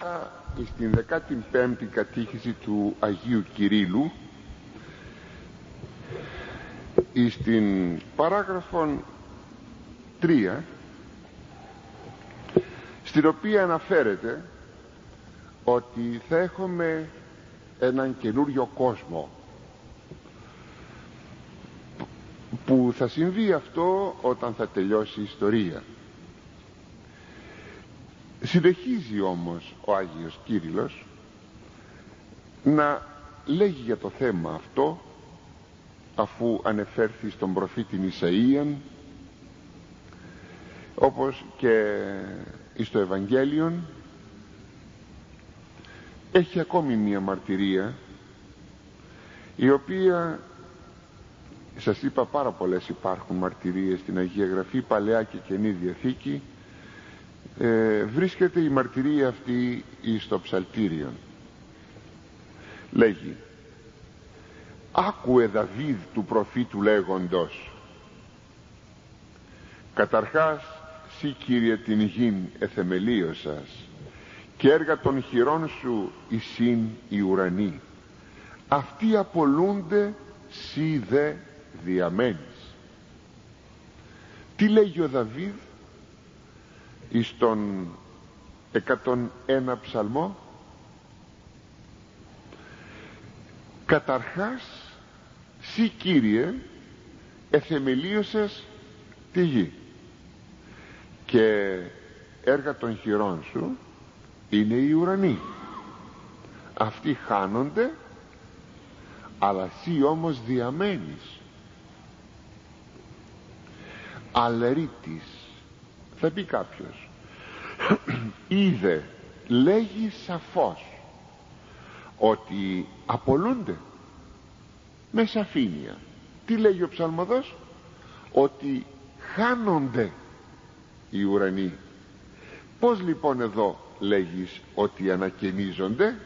στην 15η κατήχηση του Αγίου Κυρίλλου, στην παράγραφον 3, στην οποία αναφέρεται ότι θα έχουμε έναν καινούριο κόσμο, που θα συμβεί αυτό όταν θα τελειώσει η ιστορία. Συνεχίζει όμως ο Άγιος Κύριλλος να λέγει για το θέμα αυτό, αφού ανεφέρθη στον προφήτην Ισαΐαν, όπως και στο Ευαγγέλιον. Έχει ακόμη μία μαρτυρία, η οποία, σας είπα, πάρα πολλές υπάρχουν μαρτυρίες στην Αγία Γραφή, Παλαιά και Καινή Διαθήκη. Βρίσκεται η μαρτυρία αυτή στο Ψαλτήριον. Λέγει: «Άκουε Δαβίδ του προφήτου λέγοντος, καταρχάς σύ Κύριε την γην εθεμελίωσας, και έργα των χειρών σου εισήν οι ουρανοί, αυτοί απολούνται σύ δε διαμένεις». Τι λέγει ο Δαβίδ εις τον 101 ψαλμό? Καταρχάς σύ Κύριε εθεμελίωσες τη γη, και έργα των χειρών σου είναι οι ουρανοί, αυτοί χάνονται, αλλά εσύ όμως διαμένεις. Αλερίτης, θα πει κάποιος, είδε, λέγει σαφώς ότι απολούνται με σαφήνεια. Τι λέγει ο ψαλμοδός? Ότι χάνονται οι ουρανοί. Πώς λοιπόν εδώ λέγεις ότι ανακαινίζονται?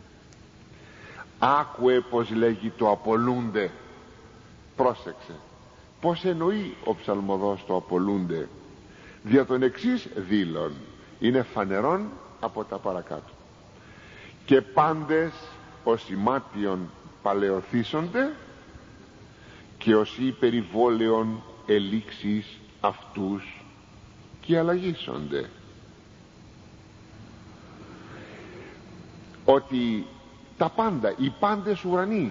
Άκουε πως λέγει το απολούνται. Πρόσεξε πως εννοεί ο ψαλμοδός το απολούνται. Δια τον εξής δήλων, είναι φανερόν από τα παρακάτω: «Και πάντες ως ημάτιον παλαιοθήσονται, και ως υπερηβόλαιον ελήξεις αυτούς και αλλαγήσονται». Ότι τα πάντα, οι πάντες ουρανοί,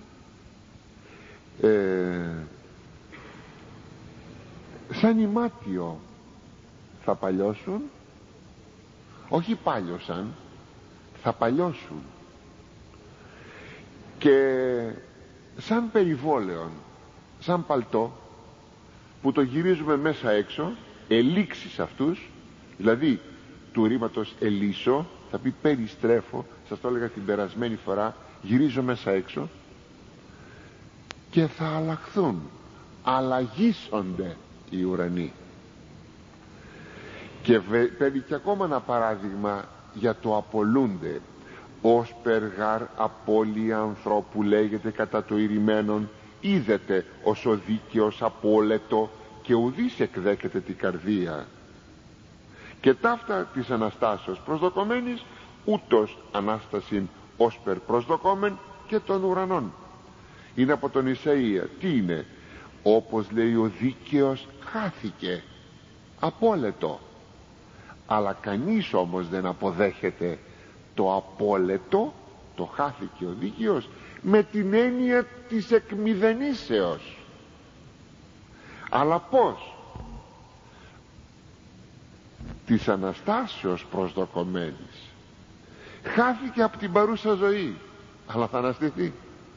σαν ημάτιο θα παλιώσουν, όχι πάλιωσαν, θα παλιώσουν, και σαν περιβόλαιον, σαν παλτό που το γυρίζουμε μέσα έξω, ελήξεις αυτούς, δηλαδή του ρήματος ελίσω, θα πει περιστρέφω, σας το έλεγα την περασμένη φορά, γυρίζω μέσα έξω, και θα αλλάχθουν, αλλαγήσονται οι ουρανοί. Και παίρνει και ακόμα ένα παράδειγμα για το απολούνται: «Ως περγάρ απώλεια ανθρώπου λέγεται κατά το ηρημένον, είδετε ως ο δίκαιος απόλετο, και ουδής εκδέκεται την καρδία. Και ταύτα της Αναστάσεως προσδοκομένης, ούτως Ανάστασιν ως περ προσδοκόμεν και των ουρανών». Είναι από τον Ισαΐα. Τι είναι? Όπως λέει ο δίκαιος χάθηκε, απόλετο. Αλλά κανείς όμως δεν αποδέχεται το απόλετο, το χάθηκε ο δίκαιος, με την έννοια της εκμηδενήσεως. Αλλά πώς? Της Αναστάσεως προσδοκομένης. Χάθηκε από την παρούσα ζωή, αλλά θα αναστηθεί.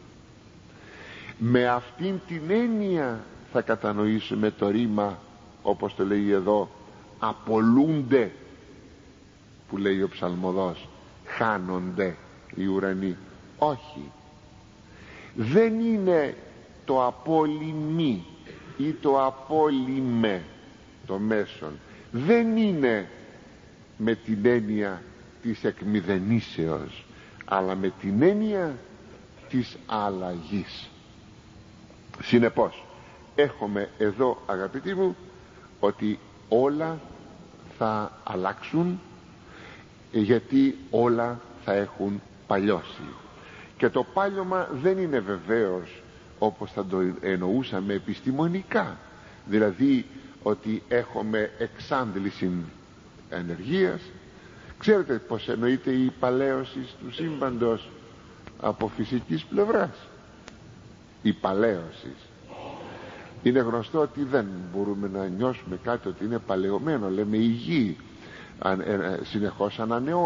Με αυτήν την έννοια θα κατανοήσουμε το ρήμα, όπως το λέει εδώ, απολούνται, που λέει ο ψαλμοδός, χάνονται οι ουρανοί. Όχι, δεν είναι το απόλυμι ή το απόλυμε το μέσον, δεν είναι με την έννοια της εκμηδενήσεως, αλλά με την έννοια της αλλαγής. Συνεπώς έχουμε εδώ, αγαπητοί μου, ότι όλα θα αλλάξουν γιατί όλα θα έχουν παλιώσει. Και το πάλιωμα δεν είναι βεβαίως όπως θα το εννοούσαμε επιστημονικά, δηλαδή ότι έχουμε εξάντληση ενεργείας. Ξέρετε πως εννοείται η παλαίωση του σύμπαντος από φυσικής πλευράς? Η παλαίωση είναι γνωστό ότι δεν μπορούμε να νιώσουμε κάτι ότι είναι παλαιωμένο. Λέμε η γη συνεχώς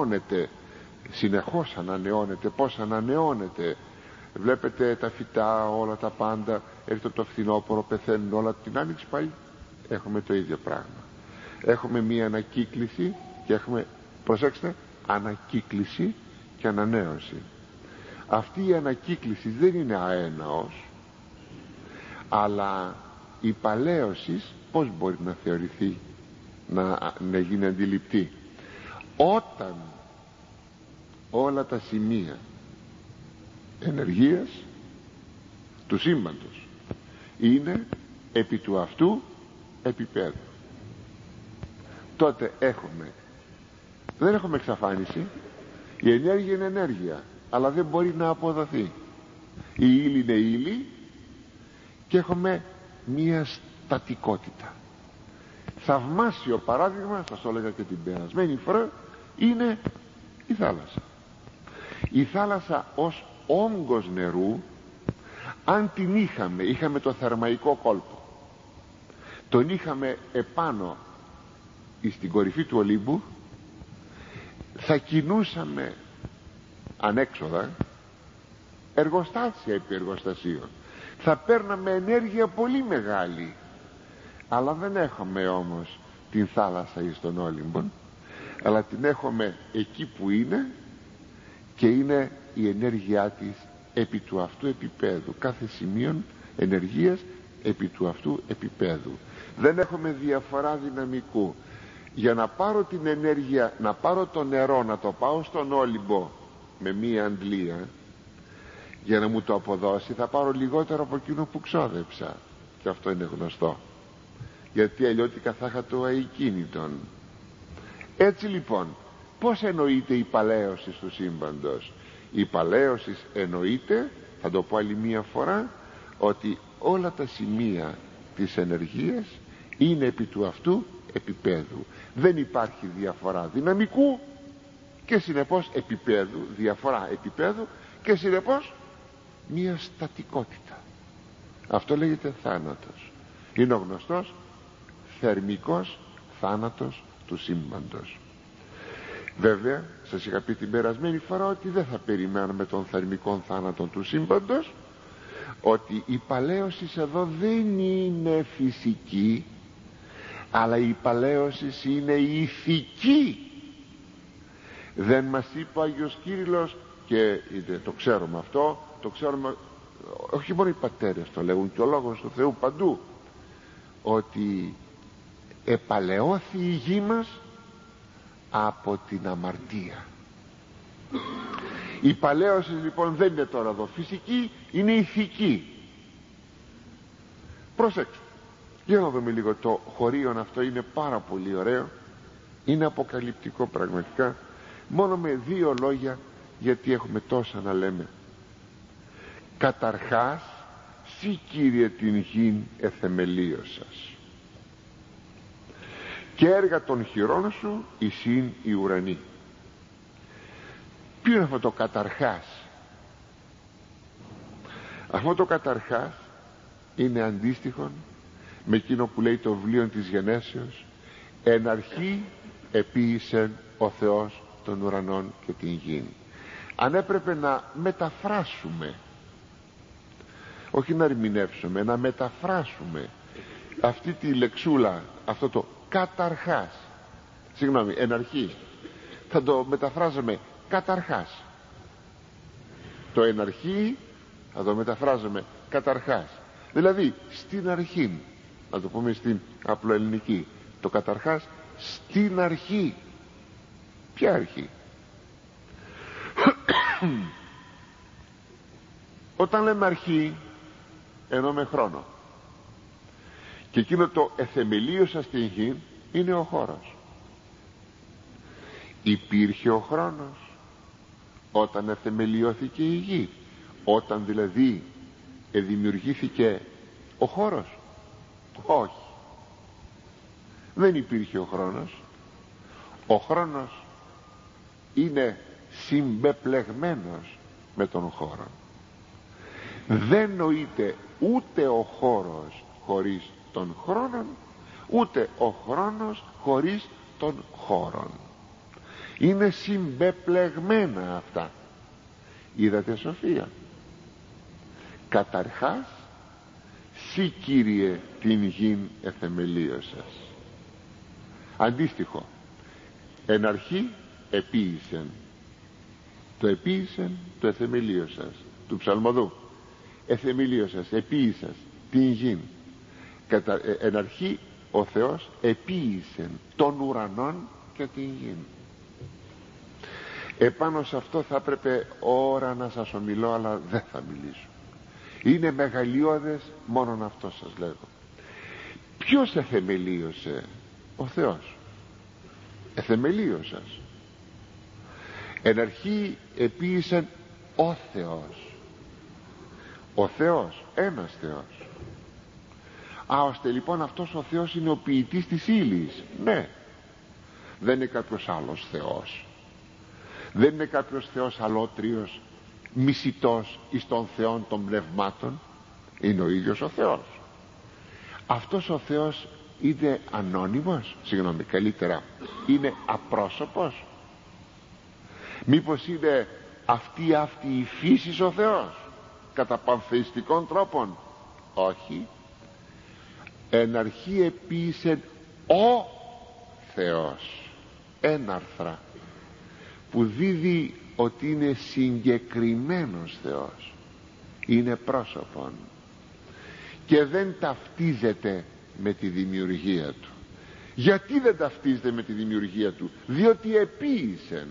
ανανεώνεται. Πώς ανανεώνεται? Βλέπετε τα φυτά, όλα τα πάντα, έρχεται το φθινόπωρο, πεθαίνουν όλα, την άνοιξη πάλι έχουμε το ίδιο πράγμα. Έχουμε μία ανακύκληση και έχουμε, προσέξτε, ανακύκληση και ανανέωση. Αυτή η ανακύκληση δεν είναι αέναος, αλλά η παλαίωση πώς μπορεί να θεωρηθεί, να γίνει αντιληπτή? Όταν όλα τα σημεία ενεργείας του σύμπαντος είναι επί του αυτού επίπεδου, τότε δεν έχουμε εξαφάνιση. Η ενέργεια είναι ενέργεια, αλλά δεν μπορεί να αποδοθεί. Η ύλη είναι ύλη και έχουμε μία στατικότητα. Θαυμάσιο παράδειγμα, σας το έλεγα και την περασμένη φορά, είναι η θάλασσα. Η θάλασσα ως όγκος νερού, αν την είχαμε το θερμαϊκό κόλπο, τον είχαμε επάνω στην κορυφή του Ολύμπου, θα κινούσαμε ανέξοδα εργοστάσια επί εργοστασίων, θα παίρναμε ενέργεια πολύ μεγάλη. Αλλά δεν έχουμε όμως την θάλασσα εις τον Όλυμπον, αλλά την έχουμε εκεί που είναι, και είναι η ενέργειά της επί του αυτού επίπεδου, κάθε σημείων ενεργείας επί του αυτού επίπεδου. Δεν έχουμε διαφορά δυναμικού. Για να πάρω την ενέργεια, να πάρω το νερό, να το πάω στον Όλυμπο με μία αντλία, για να μου το αποδώσει θα πάρω λιγότερο από εκείνο που ξόδεψα, και αυτό είναι γνωστό, γιατί αλλιώτικα θα είχα το αικίνητον. Έτσι λοιπόν, πώς εννοείται η παλαίωση του σύμπαντος? Η παλαίωση εννοείται, θα το πω άλλη μία φορά, ότι όλα τα σημεία της ενεργείας είναι επί του αυτού επίπεδου. Δεν υπάρχει διαφορά δυναμικού και συνεπώς επίπεδου, διαφορά επίπεδου και συνεπώς μία στατικότητα. Αυτό λέγεται θάνατος. Είναι ο γνωστός θερμικός θάνατος του σύμπαντος. Βέβαια σας είχα πει την περασμένη φορά ότι δεν θα περιμένουμε τον θερμικό θάνατο του σύμπαντος, ότι η παλαίωση εδώ δεν είναι φυσική, αλλά η παλαίωση είναι ηθική. Δεν μας είπε ο Άγιος Κύριλλος, και το ξέρουμε αυτό, το ξέρουμε, όχι μόνο οι πατέρες το λέγουν, και ο Λόγος του Θεού παντού, ότι επαλαιώθη η γη μας από την αμαρτία. Η παλαίωση λοιπόν δεν είναι τώρα εδώ φυσική, είναι ηθική. Προσέξτε, για να δούμε λίγο το χωρίον αυτό, είναι πάρα πολύ ωραίο, είναι αποκαλυπτικό πραγματικά, μόνο με δύο λόγια, γιατί έχουμε τόσα να λέμε. Καταρχάς, σύ Κύριε την γην εθεμελίωσας, και έργα των χειρών σου εισήν οι ουρανοί. Ποιο είναι αυτό το καταρχάς? Αυτό το καταρχάς είναι αντίστοιχο με εκείνο που λέει το βιβλίο της Γενέσεως, εν αρχή επίησεν ο Θεός των ουρανών και την γην. Αν έπρεπε να μεταφράσουμε, όχι να ερμηνεύσουμε, να μεταφράσουμε αυτή τη λεξούλα, αυτό το καταρχάς, συγγνώμη, εν αρχή, θα το μεταφράζαμε καταρχάς. Το εν αρχή θα το μεταφράζουμε καταρχάς, δηλαδή στην αρχή, να το πούμε στην απλοελληνική, το καταρχάς στην αρχή. Ποια αρχή? Όταν λέμε αρχή εννοούμε χρόνο, και εκείνο το εθεμελίωσα στην γη είναι ο χώρος. Υπήρχε ο χρόνος όταν εθεμελιώθηκε η γη, όταν δηλαδή δημιουργήθηκε ο χώρος? Όχι, δεν υπήρχε ο χρόνος. Ο χρόνος είναι συμπεπλεγμένος με τον χώρο. Δεν νοείται ούτε ο χώρος χωρίς τον χρόνον, ούτε ο χρόνος χωρίς τον χώρον. Είναι συμπεπλεγμένα αυτά. Είδατε σοφία? Καταρχάς, σύ Κύριε την γην εθεμελίωσας. Αντίστοιχο, εν αρχή επίησεν. Το επίησεν, το εθεμελίωσας, του ψαλμοδού. Εθεμελίωσας, επίησας την γην. Εν αρχή ο Θεός επίησεν των ουρανών και την γην. Επάνω σε αυτό θα έπρεπε ώρα να σας ομιλώ, αλλά δεν θα μιλήσω. Είναι μεγαλειώδες, μόνον αυτό σας λέγω. Ποιος εθεμελίωσε? Ο Θεός. Εθεμελίωσας. Εν αρχή επίησεν ο Θεός. Ο Θεός, ένας Θεός. Ώστε λοιπόν αυτός ο Θεός είναι ο ποιητής της ύλης. Ναι, δεν είναι κάποιος άλλος Θεός. Δεν είναι κάποιος Θεός αλότριος, μισητός εις των Θεών των πνευμάτων. Είναι ο ίδιος ο Θεός. Αυτός ο Θεός είναι ανώνυμος? Συγγνώμη, καλύτερα, είναι απρόσωπος? Μήπως είναι αυτή η φύση ο Θεός κατά πανθεϊστικών τρόπων? Όχι. Εν αρχή επίησεν ο Θεός, έναρθρα, που δίδει ότι είναι συγκεκριμένος Θεός, είναι πρόσωπον και δεν ταυτίζεται με τη δημιουργία του. Γιατί δεν ταυτίζεται με τη δημιουργία του? Διότι επίησεν.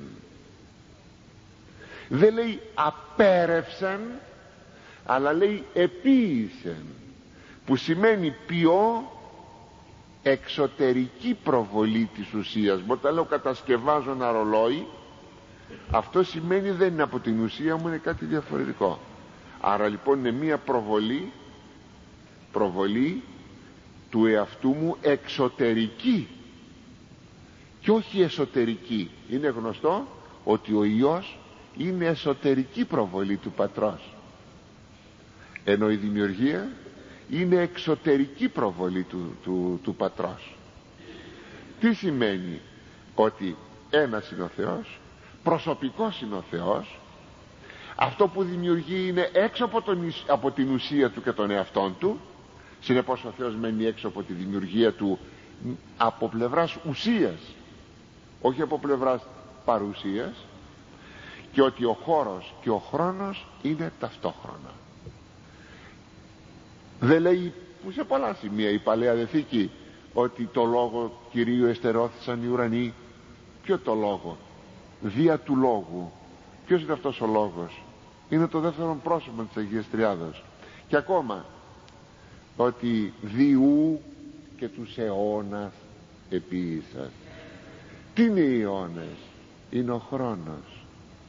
Δεν λέει απέρευσαν, αλλά λέει επίησεν, που σημαίνει ποιό? Εξωτερική προβολή της ουσίας. Μπορώ να λέω κατασκευάζω ένα ρολόι, αυτό σημαίνει δεν είναι από την ουσία μου, είναι κάτι διαφορετικό. Άρα λοιπόν είναι μία προβολή του εαυτού μου, εξωτερική και όχι εσωτερική. Είναι γνωστό ότι ο Υιός είναι εσωτερική προβολή του Πατρός, ενώ η δημιουργία είναι εξωτερική προβολή του Πατρός. Τι σημαίνει? Ότι ένας είναι ο Θεός, προσωπικός είναι ο Θεός. Αυτό που δημιουργεί είναι έξω από την ουσία του και τον εαυτόν του. Συνεπώς ο Θεός μένει έξω από τη δημιουργία του από πλευράς ουσίας, όχι από πλευράς παρουσίας. Και ότι ο χώρος και ο χρόνος είναι ταυτόχρονα. Δεν λέει που σε πολλά σημεία η Παλαιά Διαθήκη ότι το λόγο Κυρίου εστερώθησαν οι ουρανοί? Ποιο το λόγο? Δια του λόγου. Ποιος είναι αυτός ο λόγος? Είναι το δεύτερο πρόσωπο της Αγίας Τριάδος. Και ακόμα ότι διού και τους αιώνας επίησας. Τι είναι οι αιώνες? Είναι ο χρόνος.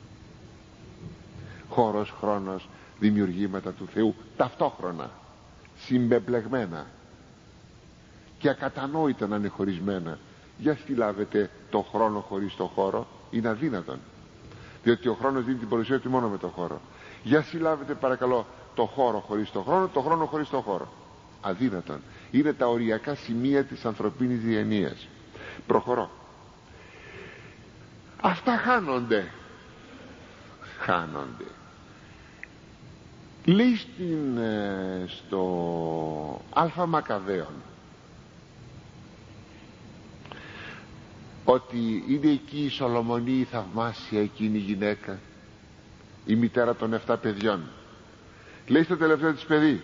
Χώρος, χρόνος, δημιουργήματα του Θεού ταυτόχρονα, συμπεπλεγμένα και ακατανόητα να είναι χωρισμένα. Για συλλάβετε το χρόνο χωρίς το χώρο, είναι αδύνατον, διότι ο χρόνος δίνει την παρουσία του μόνο με το χώρο. Για συλλάβετε παρακαλώ το χώρο χωρίς το χρόνο, το χρόνο χωρίς το χώρο. Αδύνατον. Είναι τα οριακά σημεία της ανθρωπίνης διανοίας. Προχωρώ. Αυτά χάνονται. Λέει στο Α Μακαβαίων ότι είναι εκεί η Σολομονή, η θαυμάσια εκείνη η γυναίκα, η μητέρα των 7 παιδιών. Λέει στο τελευταίο της παιδί,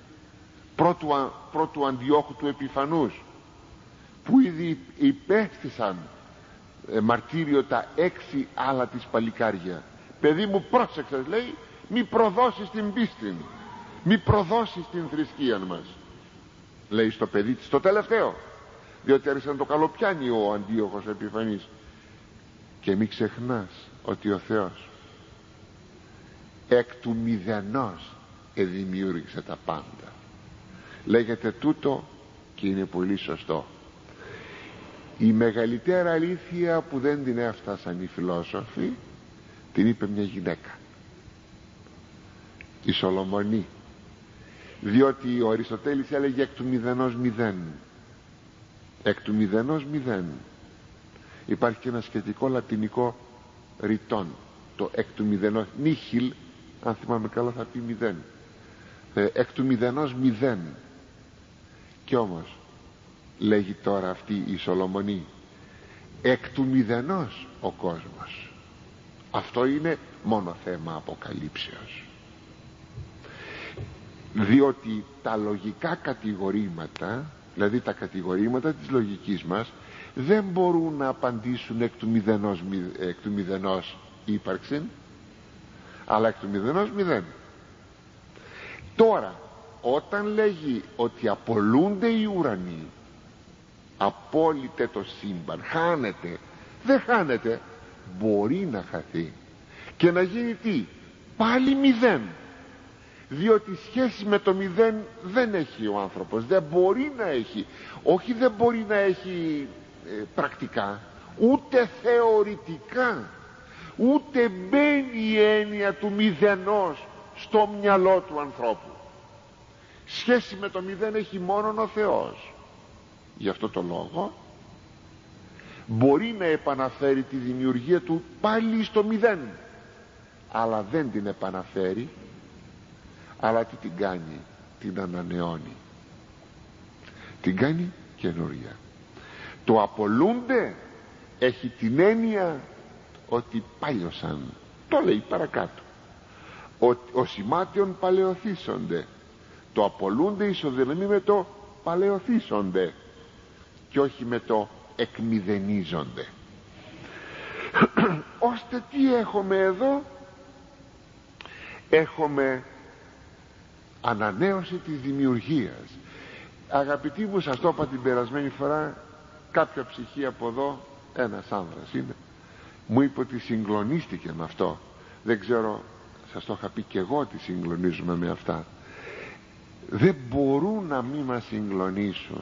πρώτου Αντιόχου του Επιφανούς, που ήδη υπέστησαν μαρτύριο τα 6 άλλα της παλικάρια. Παιδί μου, πρόσεξες, λέει, μη προδώσεις την πίστη, μη προδώσεις την θρησκεία μας, λέει στο παιδί της, το τελευταίο, διότι άρχισε να το καλοπιάνει ο Αντίοχος Επιφανής. Και μην ξεχνάς ότι ο Θεός εκ του μηδενός εδημιούργησε τα πάντα. Λέγεται τούτο και είναι πολύ σωστό. Η μεγαλύτερη αλήθεια που δεν την έφτασαν οι φιλόσοφοι την είπε μια γυναίκα, η Σολομονή, διότι ο Αριστοτέλης έλεγε εκ του μηδενός μηδέν. Εκ του μηδενός μηδέν. Υπάρχει και ένα σχετικό λατινικό ρητόν, το εκ του μηδενός, νίχιλ, αν θυμάμαι καλά θα πει μηδέν. Εκ του μηδενός μηδέν. Κι όμως λέγει τώρα αυτή η Σολομονή, εκ του μηδενός ο κόσμος. Αυτό είναι μόνο θέμα αποκαλύψεως, διότι τα λογικά κατηγορήματα, δηλαδή τα κατηγορήματα της λογικής μας, δεν μπορούν να απαντήσουν εκ του μηδενός ύπαρξη, αλλά εκ του μηδενός μηδέν. Τώρα όταν λέγει ότι απολούνται οι ουρανοί, απόλυτε το σύμπαν, χάνεται, δεν χάνεται, μπορεί να χαθεί και να γίνει τι? Πάλι μηδέν, διότι σχέση με το μηδέν δεν έχει ο άνθρωπος, δεν μπορεί να έχει. Όχι, δεν μπορεί να έχει πρακτικά, ούτε θεωρητικά, ούτε μπαίνει η έννοια του μηδενός στο μυαλό του ανθρώπου. Σχέση με το μηδέν έχει μόνον ο Θεός. Γι' αυτό το λόγο μπορεί να επαναφέρει τη δημιουργία του πάλι στο μηδέν, αλλά δεν την επαναφέρει, αλλά τι την κάνει? Την ανανεώνει, την κάνει καινούρια. Το απολούνται έχει την έννοια ότι πάλιωσαν, το λέει παρακάτω, ο σημάτιον παλαιοθήσονται. Το απολούνται ισοδυναμεί με το παλαιοθήσονται και όχι με το εκμηδενίζονται. Ώστε τι έχουμε εδώ? Έχουμε ανανέωση της δημιουργίας. Αγαπητοί μου, σας το είπα την περασμένη φορά, κάποια ψυχή από εδώ, ένας άνδρας είναι, μου είπε ότι συγκλονίστηκε με αυτό. Δεν ξέρω, σας το είχα πει και εγώ ότι συγκλονίζουμε με αυτά. Δεν μπορούν να μην μας συγκλονίσουν.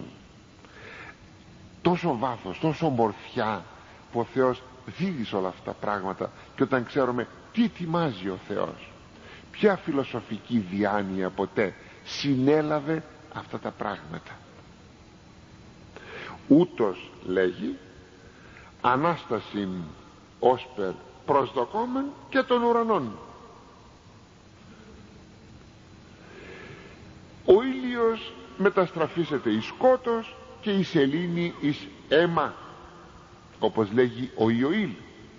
Τόσο βάθος, τόσο ομορφιά που ο Θεός δίδει σε όλα αυτά τα πράγματα, και όταν ξέρουμε τι ετοιμάζει ο Θεός, ποια φιλοσοφική διάνοια ποτέ συνέλαβε αυτά τα πράγματα. Ούτως λέγει Ανάστασιν όσπερ προσδοκόμεν και των ουρανών. Ο ήλιος μεταστραφίσεται εις σκότος και η σελήνη εις αίμα, όπως λέγει ο Ιωήλ.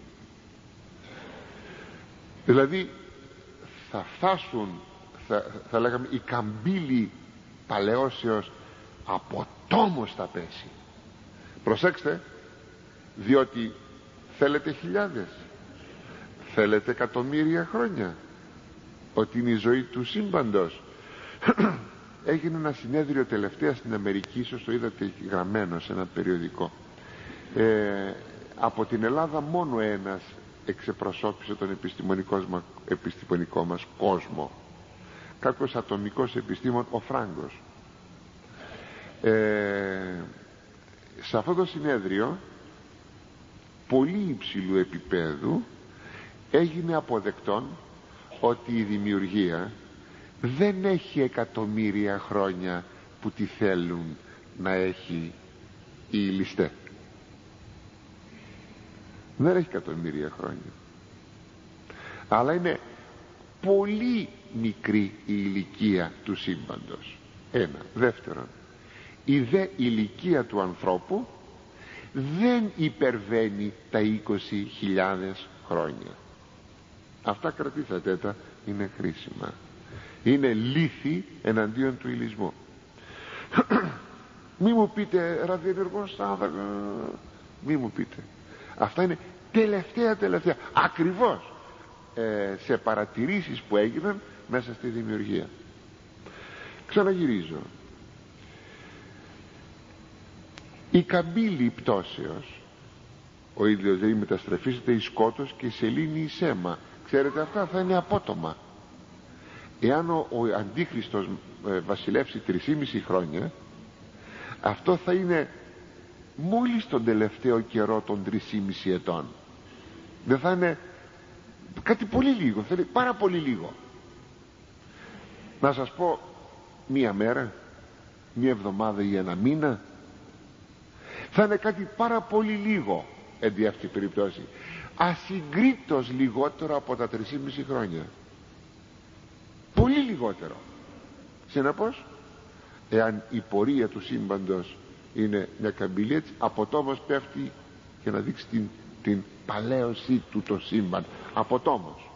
Δηλαδή θα φτάσουν, θα λέγαμε, οι καμπύλοι παλαιώσεως από τόμος θα πέσει. Προσέξτε, διότι θέλετε χιλιάδες, θέλετε εκατομμύρια χρόνια, ότι είναι η ζωή του σύμπαντος. Έγινε ένα συνέδριο τελευταία στην Αμερική, ίσως το είδατε γραμμένο σε ένα περιοδικό. Από την Ελλάδα μόνο ένας εξεπροσώπησε τον επιστημονικό μας κόσμο, κάποιος ατομικός επιστήμον, ο Φράγκος. Σε αυτό το συνέδριο πολύ υψηλού επίπεδου έγινε αποδεκτόν ότι η δημιουργία δεν έχει εκατομμύρια χρόνια που τη θέλουν να έχει η ληστέ. Δεν έχει εκατομμύρια χρόνια, αλλά είναι πολύ μικρή η ηλικία του σύμπαντος. Ένα. Δεύτερον, η δε ηλικία του ανθρώπου δεν υπερβαίνει τα 20.000 χρόνια. Αυτά κρατήσατε τα, είναι χρήσιμα. Είναι λύθη εναντίον του ηλισμού. Μη μου πείτε ραδιενεργός άνθρακα, μη μου πείτε. Αυτά είναι τελευταία ακριβώς σε παρατηρήσεις που έγιναν μέσα στη δημιουργία. Ξαναγυρίζω. Η καμπύλη πτώσεως, ο ήλιος δηλαδή μεταστρεφίζεται εις σκότος και η σελήνη εις αίμα. Ξέρετε, αυτά θα είναι απότομα. Εάν ο Αντίχριστος βασιλεύσει 3,5 χρόνια, αυτό θα είναι μόλις τον τελευταίο καιρό των 3,5 ετών. Δεν θα είναι κάτι πολύ λίγο, θα είναι πάρα πολύ λίγο. Να σας πω, μία μέρα, μία εβδομάδα ή ένα μήνα, θα είναι κάτι πάρα πολύ λίγο εν δι' αυτή περιπτώσει, ασυγκρίτως λιγότερο από τα 3,5 χρόνια. Πολύ λιγότερο. Συνεπώς, εάν η πορεία του σύμπαντος είναι μια καμπύλη, έτσι αποτόμως πέφτει για να δείξει την παλαίωσή του το σύμπαν. Αποτόμως.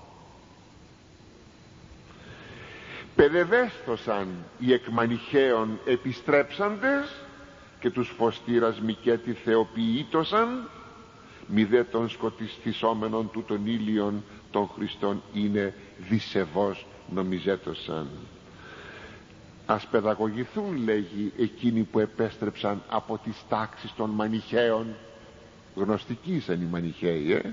Παιδευέσθωσαν οι εκμανιχαίων επιστρέψαντες και τους φωστήρας Μικέτη θεοποιήτωσαν, μη δε των σκοτιστισόμενων του των ήλιων των Χριστών είναι δισεβώς νομιζέτωσαν. Ας παιδαγωγηθούν, λέγει, εκείνοι που επέστρεψαν από τις τάξεις των μανιχαίων. Γνωστικοί ήσαν οι μανιχαίοι,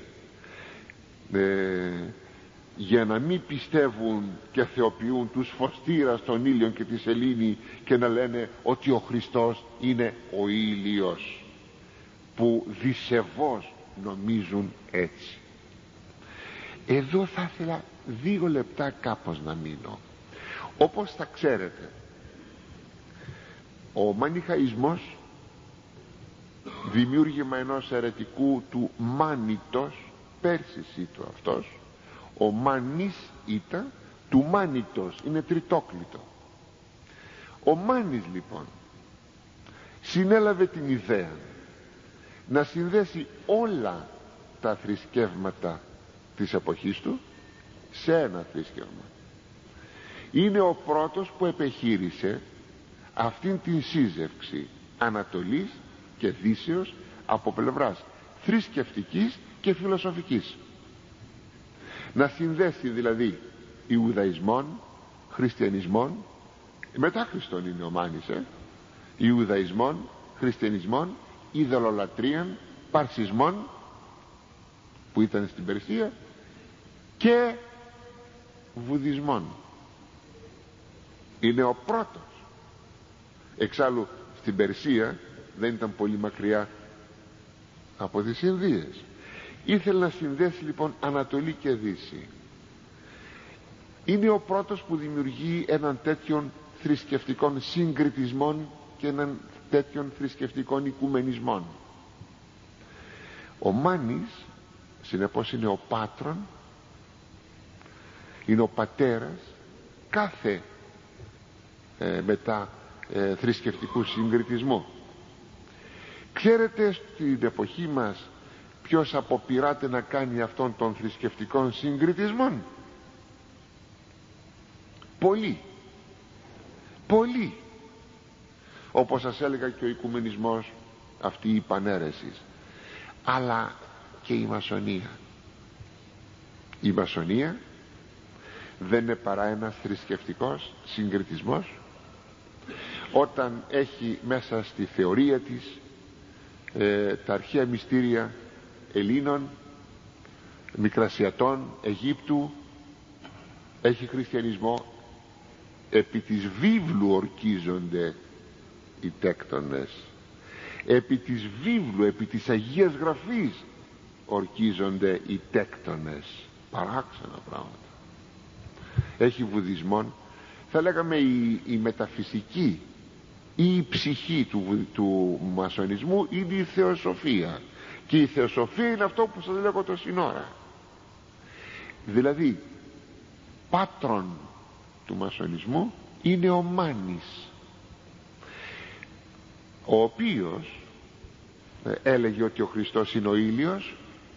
για να μην πιστεύουν και θεοποιούν τους φωστήρας των ήλιων και τη σελήνη και να λένε ότι ο Χριστός είναι ο ήλιος, που δισεβώς νομίζουν έτσι. Εδώ θα ήθελα 2 λεπτά κάπως να μείνω. Όπως θα ξέρετε, ο μανιχαϊσμός, δημιούργημα ενός αιρετικού του Μάνιτος, Πέρσης ήτο αυτός, ο Μάνης ήταν του Μάνιτος, είναι τριτόκλητο. Ο Μάνης λοιπόν συνέλαβε την ιδέα να συνδέσει όλα τα θρησκεύματα της εποχής του σε ένα θρησκεύμα. Είναι ο πρώτος που επεχείρησε αυτήν την σύζευξη Ανατολής και Δύσεως από πλευράς θρησκευτικής και φιλοσοφικής. Να συνδέσει δηλαδή Ιουδαϊσμόν, Χριστιανισμόν, μετά Χριστόν είναι ο Μάνης, Ιουδαϊσμόν, Χριστιανισμόν, ειδωλολατρίαν, Παρσισμόν που ήταν στην Περσία και Βουδισμόν. Είναι ο πρώτος. Εξάλλου στην Περσία δεν ήταν πολύ μακριά από τις Ινδίες. Ήθελε να συνδέσει λοιπόν Ανατολή και Δύση. Είναι ο πρώτος που δημιουργεί έναν τέτοιον θρησκευτικών συγκριτισμών και έναν τέτοιον θρησκευτικών οικουμενισμών. Ο Μάνης συνεπώς είναι ο πάτρον, είναι ο πατέρας κάθε μετά θρησκευτικού συγκριτισμού. Ξέρετε στην εποχή μας ποιος αποπειράται να κάνει αυτόν των θρησκευτικών συγκριτισμών? Πολλοί, όπως σας έλεγα και ο οικουμενισμός, αυτή η πανέρεση, αλλά και η μασονία. Η μασονία δεν είναι παρά ένας θρησκευτικός συγκριτισμός, όταν έχει μέσα στη θεωρία της τα αρχαία μυστήρια Ελλήνων, Μικρασιατών, Αιγύπτου, έχει χριστιανισμό. Επί της βίβλου ορκίζονται οι τέκτονες, επί της βίβλου, επί της Αγίας Γραφής ορκίζονται οι τέκτονες. Παράξενα πράγματα. Έχει βουδισμόν, θα λέγαμε η μεταφυσική ή η ψυχή του μασονισμού είναι η θεοσοφία, και η θεοσοφία είναι αυτό που σας λέγω τόση ώρα. Δηλαδή πάτρον του μασονισμού είναι ο Μάνης, ο οποίος έλεγε ότι ο Χριστός είναι ο ήλιος.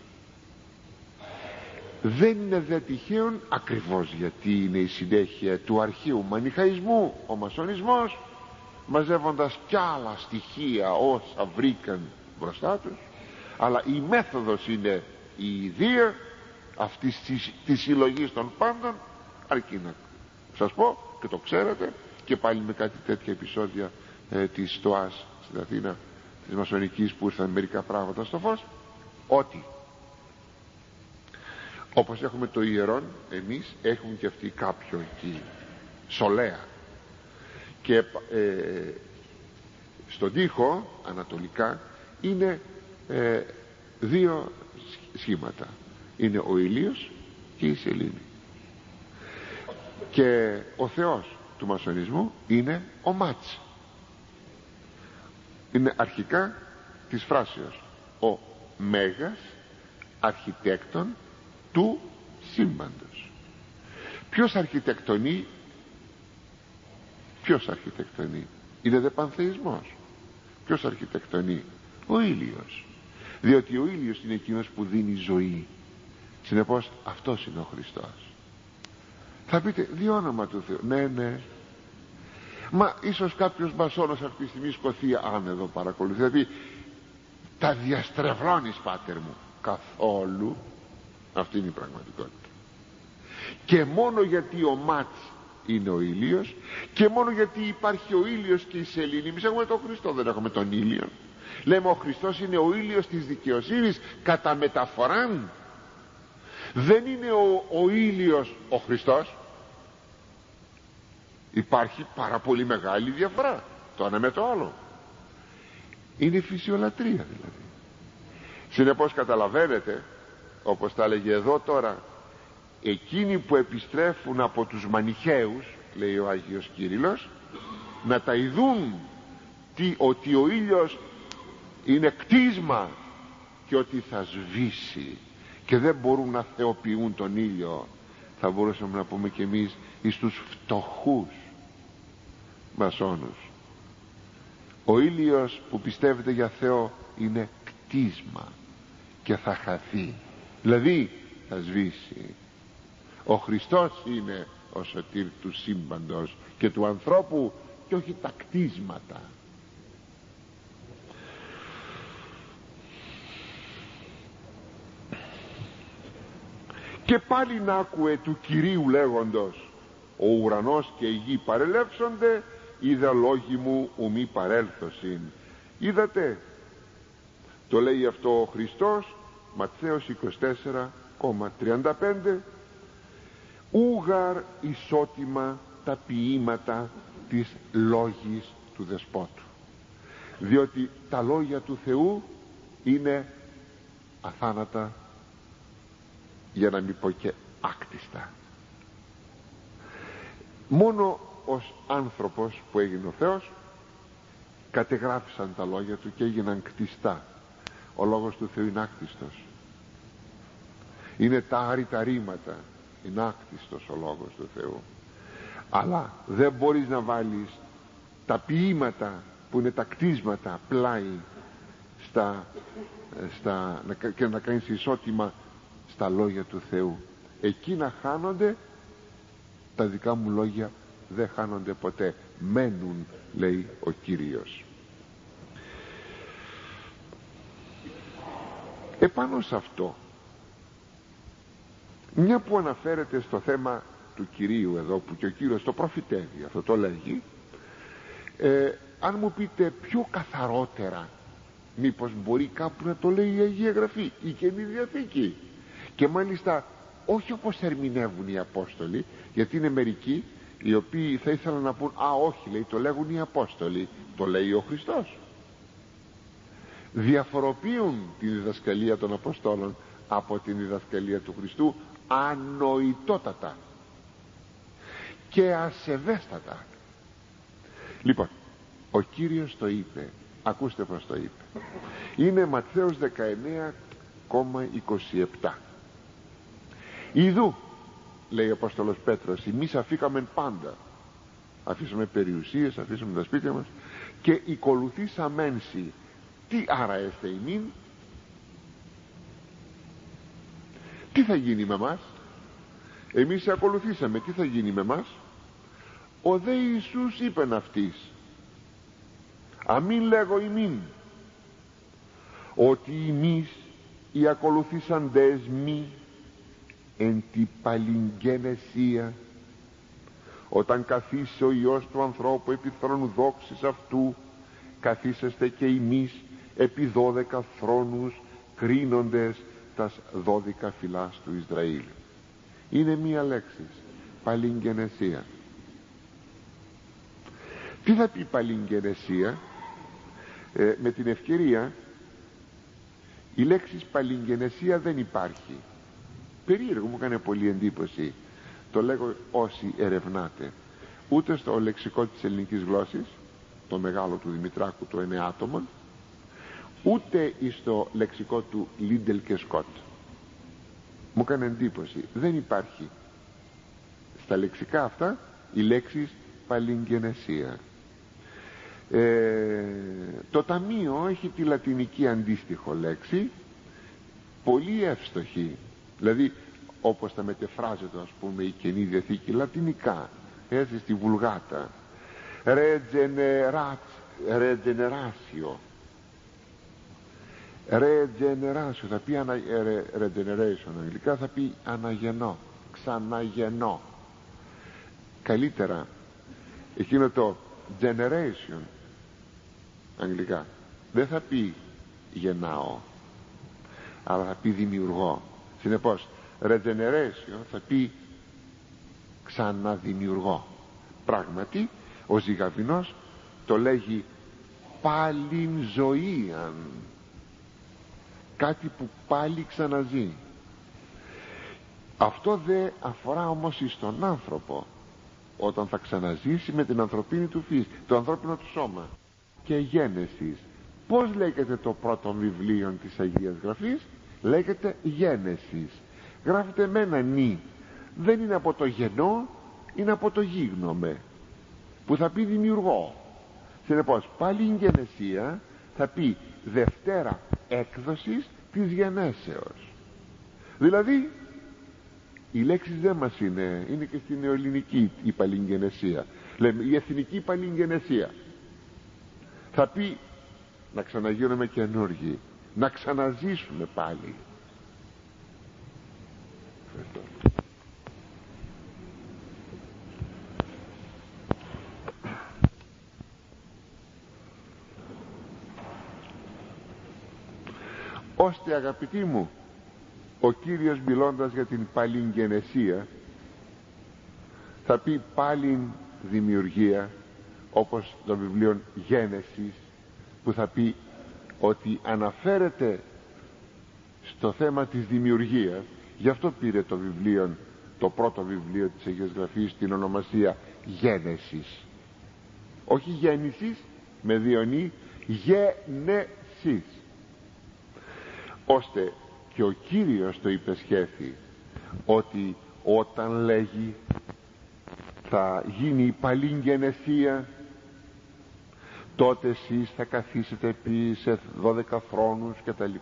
Δεν είναι δε τυχαίον, ακριβώς γιατί είναι η συνέχεια του αρχαίου μανιχαϊσμού ο μασονισμός, μαζεύοντας κι άλλα στοιχεία όσα βρήκαν μπροστά τους, αλλά η μέθοδος είναι η ιδέα αυτής της συλλογής των πάντων. Αρκεί να σας πω, και το ξέρετε, και πάλι με κάτι τέτοια επεισόδια της ΣΤΟΑΣ στην Αθήνα, της μασονικής, που ήρθαν μερικά πράγματα στο φως. ότι όπως έχουμε το ιερόν, εμείς έχουμε και αυτοί κάποιο εκεί σολέα, και στον τοίχο ανατολικά είναι δύο σχήματα, είναι ο ήλιος και η σελήνη, και ο Θεός του μασονισμού είναι ο Μάτς. Είναι αρχικά της φράσεως ο μέγας αρχιτέκτον του σύμπαντος. Ποιος αρχιτεκτονεί? Είναι δε πανθεϊσμός. Ποιος αρχιτεκτονεί? Ο ήλιος, διότι ο ήλιος είναι εκείνος που δίνει ζωή. Συνεπώς αυτός είναι ο Χριστός. Θα πείτε, διόνομα του Θεού. Ναι, μα ίσως κάποιος μασόνος αυτή τη στιγμή σκοθεί άνεδο παρακολουθεί, δηλαδή τα διαστρεβλώνεις, πάτερ μου. Καθόλου. Αυτή είναι η πραγματικότητα. Και μόνο γιατί ο Μάτς είναι ο ήλιος, και μόνο γιατί υπάρχει ο ήλιος και η σελήνη. Εμείς έχουμε τον Χριστό, δεν έχουμε τον ήλιο. Λέμε ο Χριστός είναι ο ήλιος της δικαιοσύνης κατά μεταφοράν. Δεν είναι ο ήλιος ο Χριστός. Υπάρχει πάρα πολύ μεγάλη διαφορά το ένα με το άλλο. Είναι φυσιολατρία δηλαδή. Συνεπώς καταλαβαίνετε, όπως τα έλεγε εδώ τώρα, εκείνοι που επιστρέφουν από τους Μανιχαίους, λέει ο Άγιος Κύριλλος, να τα ειδούν ότι ο ήλιος είναι κτίσμα και ότι θα σβήσει και δεν μπορούν να θεοποιούν τον ήλιο. Θα μπορούσαμε να πούμε και εμείς εις τους φτωχούς μασόνους. Ο ήλιος που πιστεύετε για Θεό είναι κτίσμα και θα χαθεί, δηλαδή θα σβήσει. Ο Χριστός είναι ο σωτήρ του σύμπαντος και του ανθρώπου, και όχι τα κτίσματα. Και πάλι να άκουε του Κυρίου λέγοντος, ο ουρανός και η γη παρελεύσονται, είδα λόγοι μου ουμή παρέλθωσιν. Είδατε, το λέει αυτό ο Χριστός, Ματθαίος 24,35, ούγαρ ισότιμα τα ποίηματα της λόγης του Δεσπότου, διότι τα λόγια του Θεού είναι αθάνατα, για να μην πω και άκτιστα. Μόνο ως άνθρωπος που έγινε ο Θεός κατεγράφησαν τα λόγια του και έγιναν κτιστά. Ο λόγος του Θεού είναι άκτιστος. Είναι τα άρρητα ρήματα, είναι άκτιστος ο λόγος του Θεού. Αλλά δεν μπορείς να βάλεις τα ποίηματα που είναι τα κτίσματα πλάι και να κάνεις ισότιμα στα λόγια του Θεού. Εκείνα χάνονται, τα δικά μου λόγια δεν χάνονται ποτέ, μένουν, λέει ο Κύριος. Επάνω σε αυτό, μια που αναφέρεται στο θέμα του Κυρίου εδώ, που και ο Κύριος το προφητεύει, αυτό το λέγει, αν μου πείτε πιο καθαρότερα, μήπως μπορεί κάπου να το λέει η Αγία Γραφή, η Καινή Διαθήκη, και μάλιστα όχι όπως ερμηνεύουν οι Απόστολοι, γιατί είναι μερικοί οι οποίοι θα ήθελαν να πούν, α όχι, λέει, το λέγουν οι Απόστολοι, το λέει ο Χριστός. Διαφοροποιούν τη διδασκαλία των Αποστόλων από την διδασκαλία του Χριστού ανοητότατα και ασεβέστατα. Λοιπόν, ο Κύριος το είπε, ακούστε πως το είπε. Είναι Ματθαίος 19,27. Ιδού, λέει ο Απόστολος Πέτρος, εμείς αφήκαμε πάντα, αφήσαμε περιουσίες, αφήσαμε τα σπίτια μας και οικολουθήσαμενσι. Τι άρα έστε ημίν? Τι θα γίνει με μας? Εμείς σε ακολουθήσαμε, τι θα γίνει με μας? Ο δε Ιησούς είπεν αυτής, αμήν λέγω ημίν, ότι εμείς οι ακολουθήσαντες μη εν τη παλιγγενεσία, όταν καθίσει ο Υιός του ανθρώπου επί θρόνου δόξης αυτού, καθίσεστε και εμείς επί 12 θρόνους κρίνοντες τας 12 φυλάς του Ισραήλ. Είναι μία λέξη, παλιγγενεσία. Τι θα πει παλιγγενεσία? Με την ευκαιρία, η λέξη παλιγγενεσία δεν υπάρχει. Περίεργο, μου έκανε πολύ εντύπωση. Το λέγω όσοι ερευνάτε. Ούτε στο λεξικό της ελληνικής γλώσσης, το μεγάλο του Δημητράκου, το 9 άτομα, ούτε στο λεξικό του Λίντελ και Σκότ. Μου έκανε εντύπωση. Δεν υπάρχει στα λεξικά αυτά η λέξη παλιγγενεσία. Το ταμείο έχει τη λατινική αντίστοιχο λέξη, πολύ εύστοχη, δηλαδή όπως τα μετεφράζεται, ας πούμε, η Καινή Διαθήκη λατινικά, έτσι στη Βουλγάτα. Regeneratio, θα πει regeneration αγγλικά, θα πει αναγεννώ, ξαναγεννώ. Καλύτερα εκείνο το generation αγγλικά δεν θα πει γεννάω, αλλά θα πει δημιουργώ. Συνεπώς regeneration θα πει ξαναδημιουργώ. Πράγματι ο Ζυγαβινός το λέγει πάλιν ζωίαν, κάτι που πάλι ξαναζεί. Αυτό δεν αφορά όμως στον άνθρωπο, όταν θα ξαναζήσει με την ανθρωπίνη του φύση, το ανθρώπινο του σώμα. Και Γένεσης, πώς λέγεται το πρώτο βιβλίο της Αγίας Γραφής? Λέγεται Γένεσης. Γράφεται με ένα νι. Δεν είναι από το γεννό, είναι από το γίγνομε, που θα πει δημιουργώ. Συνεπώς πάλι η γενεσία θα πει δευτέρα έκδοσης της γενέσεως. Δηλαδή οι λέξεις δεν μας είναι και στην νεοελληνική η παλιγγενεσία. Λέμε η εθνική παλιγγενεσία. Θα πει να ξαναγίνουμε καινούργοι, να ξαναζήσουμε πάλι. Ώστε, αγαπητοί μου, ο Κύριος μιλώντας για την παλιγγενεσία θα πει πάλιν δημιουργία, όπως το βιβλίο Γένεσης, που θα πει ότι αναφέρεται στο θέμα της δημιουργίας. Γι' αυτό πήρε το βιβλίο, το πρώτο βιβλίο της Αγίας Γραφής, την ονομασία Γένεσης. Όχι γέννησης με διονύ, Γένεσης. Ώστε και ο Κύριος το υπεσχέθη ότι όταν λέγει θα γίνει η παλιγγενεσία, τότε εσείς θα καθίσετε επί σε 12 θρόνους κτλ.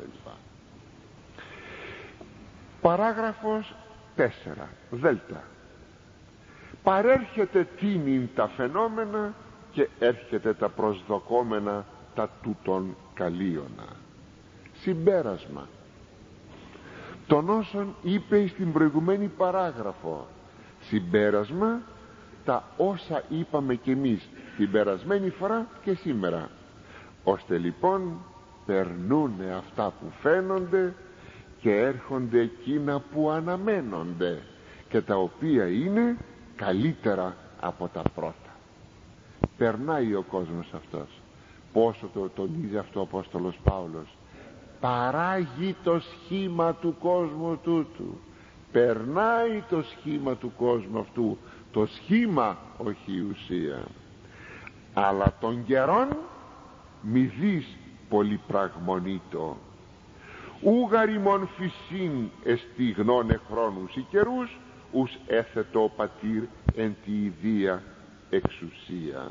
Παράγραφος 4 δέλτα. Παρέρχεται τίμην τα φαινόμενα και έρχεται τα προσδοκόμενα τα τούτων καλίωνα. Συμπέρασμα των όσων είπε στην προηγουμένη παράγραφο. Συμπέρασμα τα όσα είπαμε κι εμείς την περασμένη φορά και σήμερα. Ώστε λοιπόν περνούνε αυτά που φαίνονται και έρχονται εκείνα που αναμένονται και τα οποία είναι καλύτερα από τα πρώτα. Περνάει ο κόσμος αυτός. Πόσο το τονίζει αυτό ο Απόστολος Παύλος. Παράγει το σχήμα του κόσμου τούτου. Περνάει το σχήμα του κόσμου αυτού. Το σχήμα, όχι η ουσία. Αλλά των καιρών μη δεις πολυπραγμονήτω. Ούγαριμον φυσίν εστιγνώνε χρόνους ή καιρούς, ους έθετο ο πατήρ εν τη ιδία εξουσία.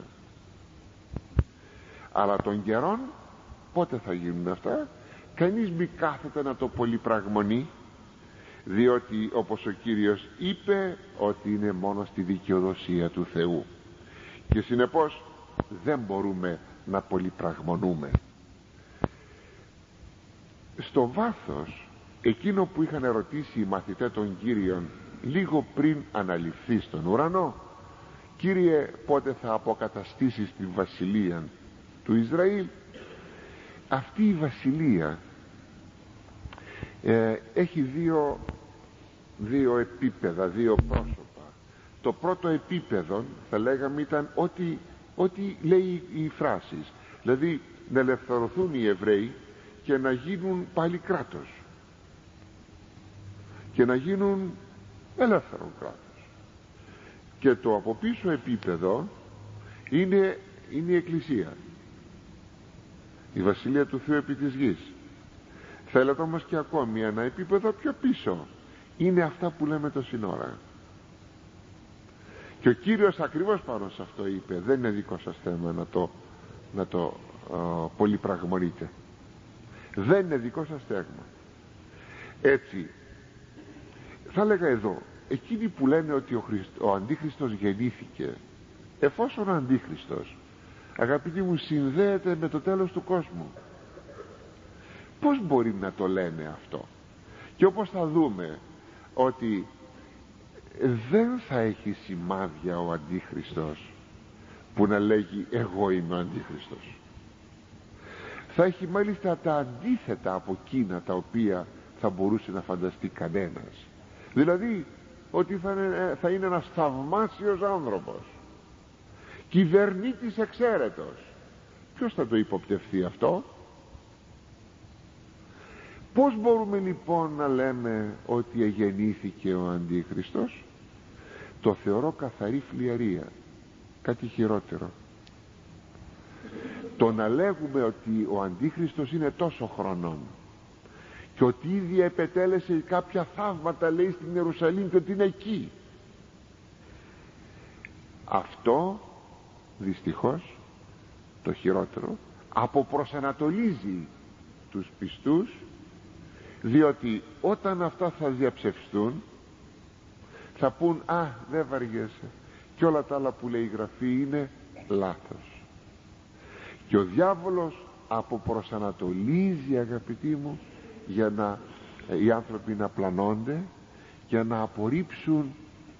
Αλλά των καιρών πότε θα γίνουν αυτά? Κανείς μη κάθεται να το πολυπραγμονεί, διότι όπως ο Κύριος είπε ότι είναι μόνο στη δικαιοδοσία του Θεού και συνεπώς δεν μπορούμε να πολυπραγμονούμε. Στο βάθος εκείνο που είχαν ερωτήσει οι μαθητές των Κύριων λίγο πριν αναλυφθεί στον ουρανό, Κύριε, πότε θα αποκαταστήσεις την βασιλεία του Ισραήλ? Αυτή η βασιλεία έχει δύο επίπεδα, δύο πρόσωπα. Το πρώτο επίπεδο θα λέγαμε ήταν ό,τι λέει οι φράσεις, δηλαδή να ελευθερωθούν οι Εβραίοι και να γίνουν πάλι κράτος και να γίνουν ελεύθερο κράτος. Και το από πίσω επίπεδο είναι η Εκκλησία, η Βασιλεία του Θεού επί της γης. Θέλετε όμως και ακόμη ένα επίπεδο πιο πίσω, είναι αυτά που λέμε το σύνορα. Και ο Κύριος ακριβώς πάνω σε αυτό είπε, δεν είναι δικό σας θέμα να το πολυπραγμονείτε, δεν είναι δικό σας θέμα. Έτσι θα έλεγα εδώ, εκείνοι που λένε ότι ο Αντίχριστος γεννήθηκε, εφόσον ο Αντίχριστος, αγαπητοί μου, συνδέεται με το τέλος του κόσμου, πώς μπορεί να το λένε αυτό? Και όπως θα δούμε ότι δεν θα έχει σημάδια ο Αντίχριστος που να λέγει εγώ είμαι ο Αντίχριστος. Θα έχει μάλιστα τα αντίθετα από εκείνα τα οποία θα μπορούσε να φανταστεί κανένας. Δηλαδή ότι θα είναι ένας θαυμάσιος άνθρωπος, κυβερνήτης εξαίρετος. Ποιος θα το υποπτευθεί αυτό? Πώς μπορούμε λοιπόν να λέμε ότι εγεννήθηκε ο Αντίχριστος? Το θεωρώ καθαρή φλιαρία, κάτι χειρότερο. Το να λέγουμε ότι ο Αντίχριστος είναι τόσο χρονών και ότι ήδη επετέλεσε κάποια θαύματα, λέει, στην Ιερουσαλήμ και ότι είναι εκεί, αυτό δυστυχώς το χειρότερο αποπροσανατολίζει τους πιστούς, διότι όταν αυτά θα διαψευστούν θα πούν δεν βαριέσαι και όλα τα άλλα που λέει η Γραφή είναι λάθος. Και ο διάβολος αποπροσανατολίζει, αγαπητοί μου, για να οι άνθρωποι να πλανώνται και να απορρίψουν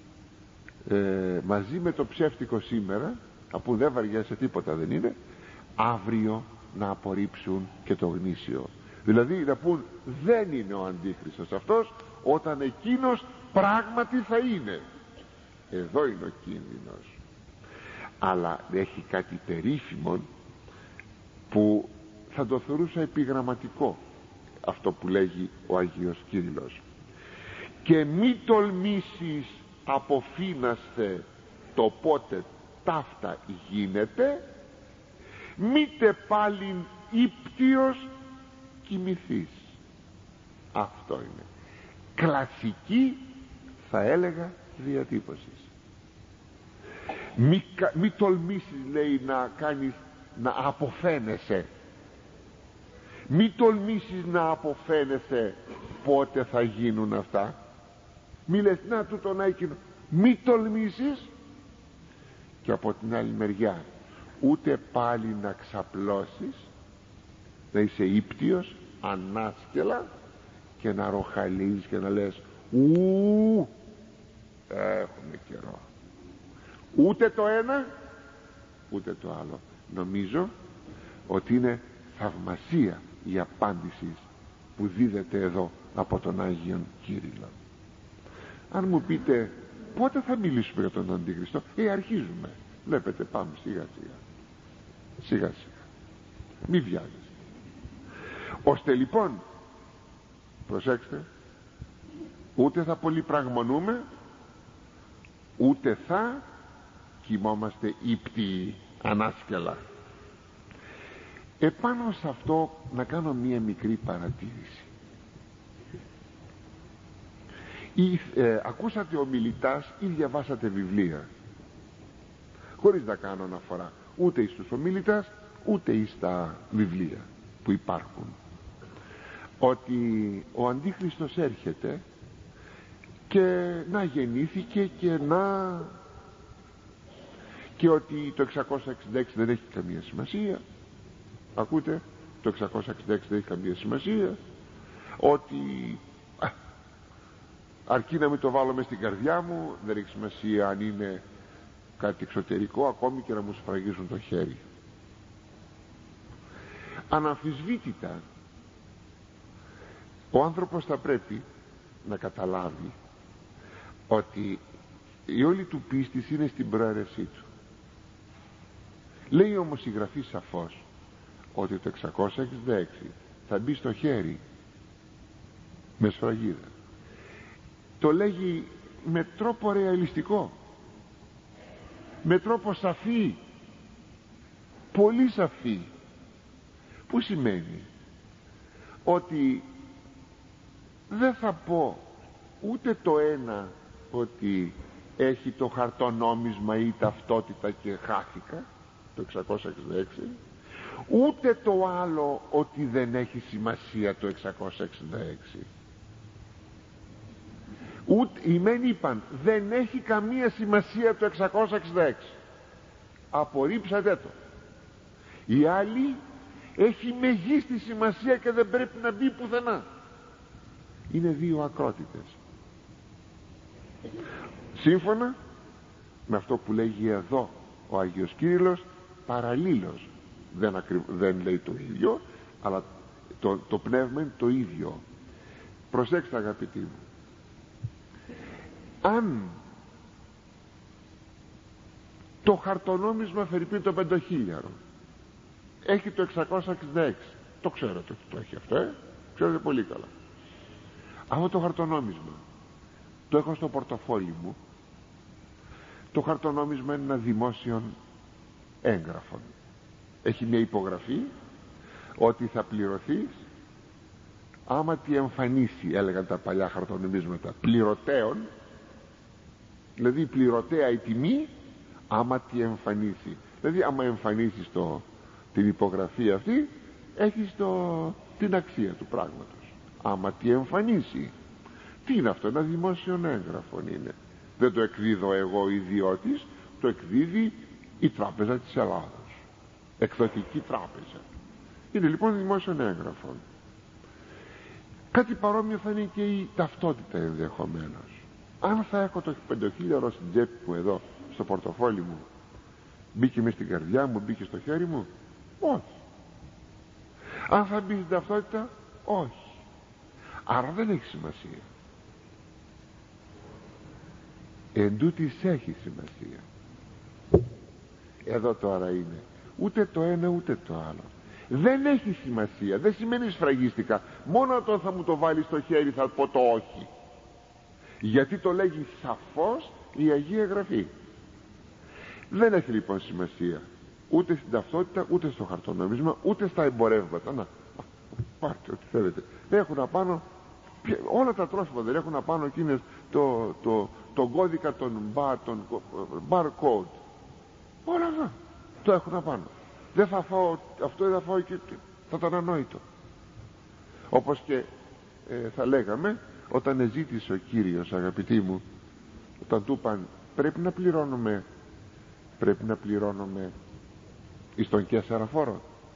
μαζί με το ψεύτικο σήμερα, αφού δεν βαριέσαι, τίποτα δεν είναι, αύριο να απορρίψουν και το γνήσιο. Δηλαδή να πούν δεν είναι ο Αντίχριστος αυτός, όταν εκείνος πράγματι θα είναι. Εδώ είναι ο κίνδυνος. Αλλά έχει κάτι περίφημο που θα το θεωρούσα επιγραμματικό, αυτό που λέγει ο Αγίος Κύριλλος: και μη τολμήσεις αποφύναστε το πότε ταύτα γίνεται, μήτε πάλιν ύπτιος κοιμηθείς. Αυτό είναι κλασική, θα έλεγα, διατύπωση. Μη τολμήσεις, λέει, να αποφαίνεσαι. Μη τολμήσεις να αποφαίνεσαι πότε θα γίνουν αυτά. Μη λες να τούτο να εκείνο. Μη τολμήσεις. Και από την άλλη μεριά ούτε πάλι να ξαπλώσεις, να είσαι ύπτιος ανάσκελα και να ροχαλίζεις και να λες έχουμε καιρό. Ούτε το ένα ούτε το άλλο. Νομίζω ότι είναι θαυμασία η απάντηση που δίδεται εδώ από τον Άγιον Κύριλλο. Αν μου πείτε πότε θα μιλήσουμε για τον Αντίχριστο, αρχίζουμε. Βλέπετε, πάμε σιγά σιγά, μη βιάζεστε. Ώστε λοιπόν, προσέξτε, ούτε θα πολυπραγμονούμε, ούτε θα κοιμόμαστε ύπτιοι ανάσκελα. Επάνω σε αυτό να κάνω μία μικρή παρατήρηση. Ακούσατε ομιλητάς ή διαβάσατε βιβλία, χωρίς να κάνω αναφορά ούτε εις τους ομιλητάς ούτε εις τα βιβλία που υπάρχουν, ότι ο Αντίχριστος έρχεται και να γεννήθηκε και ότι το 666 δεν έχει καμία σημασία. Ακούτε, το 666 δεν έχει καμία σημασία, ότι αρκεί να μην το βάλω μες στην καρδιά μου, δεν έχει σημασία αν είναι κάτι εξωτερικό, ακόμη και να μου σφραγίζουν το χέρι. Αναμφισβήτητα Ο άνθρωπος θα πρέπει να καταλάβει ότι η όλη του πίστη είναι στην προαίρεσή του. Λέει όμως η Γραφή σαφώς ότι το 666 θα μπει στο χέρι με σφραγίδα. Το λέγει με τρόπο ρεαλιστικό, με τρόπο σαφή, πολύ σαφή, που σημαίνει ότι δεν θα πω ούτε το ένα ότι έχει το χαρτονόμισμα ή ταυτότητα και χάθηκα το 666, ούτε το άλλο ότι δεν έχει σημασία το 666. Ούτε, οι μεν είπαν δεν έχει καμία σημασία το 666, απορρίψατε το. Οι άλλοι έχει μεγίστη σημασία και δεν πρέπει να μπει πουθενά. Είναι δύο ακρότητες. Σύμφωνα με αυτό που λέγει εδώ ο Άγιος Κύριλλος, παραλλήλως, δεν λέει το ίδιο, αλλά το πνεύμα είναι το ίδιο. Προσέξτε αγαπητοί μου, αν το χαρτονόμισμα φερειπίν το 5.000 έχει το 666, το ξέρετε ότι το έχει αυτό, ξέρετε πολύ καλά. Αυτό το χαρτονόμισμα το έχω στο πορτοφόλι μου. Το χαρτονόμισμα είναι ένα δημόσιο έγγραφο. Έχει μια υπογραφή ότι θα πληρωθείς άμα τη εμφανίσει, έλεγαν τα παλιά χαρτονομίσματα, πληρωτέων, δηλαδή πληρωτέα η τιμή άμα τη εμφανίσει. Δηλαδή άμα εμφανίσεις την υπογραφή αυτή, έχεις την αξία του πράγματος. Άμα τη εμφανίσει. Τι είναι αυτό? Ένα δημόσιο έγγραφο είναι. Δεν το εκδίδω εγώ ιδιώτης, το εκδίδει η Τράπεζα της Ελλάδος, εκδοτική τράπεζα. Είναι λοιπόν δημόσιο έγγραφο. Κάτι παρόμοιο θα είναι και η ταυτότητα ενδεχομένως. Αν θα έχω το 5.000 στην τσέπη μου εδώ, στο πορτοφόλι μου, μπήκε μες στην καρδιά μου, μπήκε στο χέρι μου, όχι. Αν θα μπει στην ταυτότητα, όχι. Άρα δεν έχει σημασία. Εν τούτοις έχει σημασία. Εδώ τώρα είναι ούτε το ένα ούτε το άλλο. Δεν έχει σημασία. Δεν σημαίνει σφραγίστηκα. Μόνο όταν θα μου το βάλει στο χέρι θα πω το όχι. Γιατί το λέγει σαφώς η Αγία Γραφή. Δεν έχει λοιπόν σημασία ούτε στην ταυτότητα, ούτε στο χαρτονόμισμα, ούτε στα εμπορεύματα. Να, πάρτε ό,τι θέλετε. Έχουν απάνω, όλα τα τρόφιμα δεν έχουν απάνω εκείνες τον κώδικα των barcode. Όλα αυτά το έχουν απάνω. Δεν θα φάω αυτό, δεν θα φάω και θα ήταν ανόητο. Όπως και θα λέγαμε όταν ζήτησε ο Κύριος, αγαπητοί μου, όταν του είπαν πρέπει να πληρώνουμε εις τον Καίσαρα φόρο,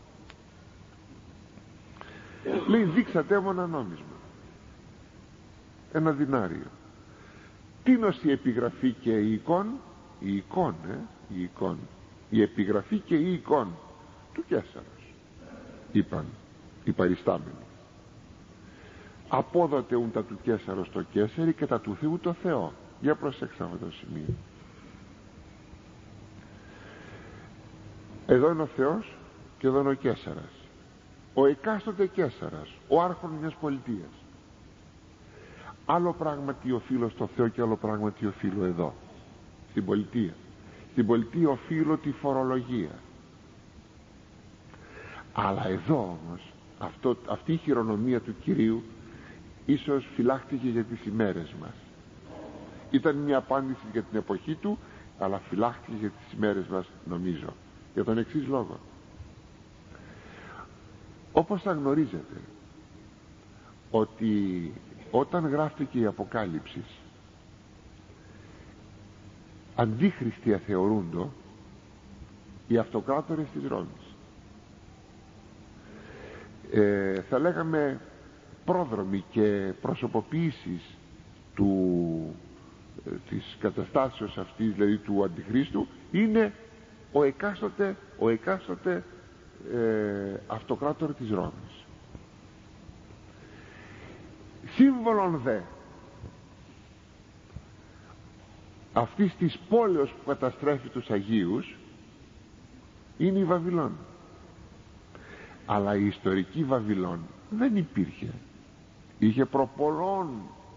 λέει δείξατε μου ένα νόμισμα, ένα δινάριο. Τίνος η επιγραφή και η εικόν, η επιγραφή και η εικόν του Καίσαρος, είπαν οι παριστάμενοι. Απόδοτε ούν τα του Καίσαρος το Καίσαρι και τα του Θεού το Θεό. Για προσέξτε αυτό το σημείο. Εδώ είναι ο Θεός και εδώ είναι ο Καίσαρας, ο εκάστοτε Καίσαρας, ο άρχον μιας πολιτείας. Άλλο πράγματι οφείλω στο Θεό και άλλο πράγματι οφείλω εδώ στην πολιτεία. Στην πολιτεία οφείλω τη φορολογία. Αλλά εδώ όμως αυτή η χειρονομία του Κυρίου ίσως φυλάχτηκε για τις ημέρες μας. Ήταν μια απάντηση για την εποχή του, αλλά φυλάχτηκε για τις ημέρες μας, νομίζω, για τον εξής λόγο. Όπως θα γνωρίζετε ότι όταν γράφτηκε η Αποκάλυψη, αντίχριστια θεωρούντο οι αυτοκράτορες της Ρώμης. Θα λέγαμε πρόδρομοι και προσωποποιήσεις της καταστάσεως αυτής, δηλαδή του Αντιχρίστου, είναι ο εκάστοτε αυτοκράτορ της Ρώμης. Σύμβολον δε αυτής της πόλεως που καταστρέφει τους Αγίους είναι η Βαβυλών. Αλλά η ιστορική Βαβυλών δεν υπήρχε, είχε προπολών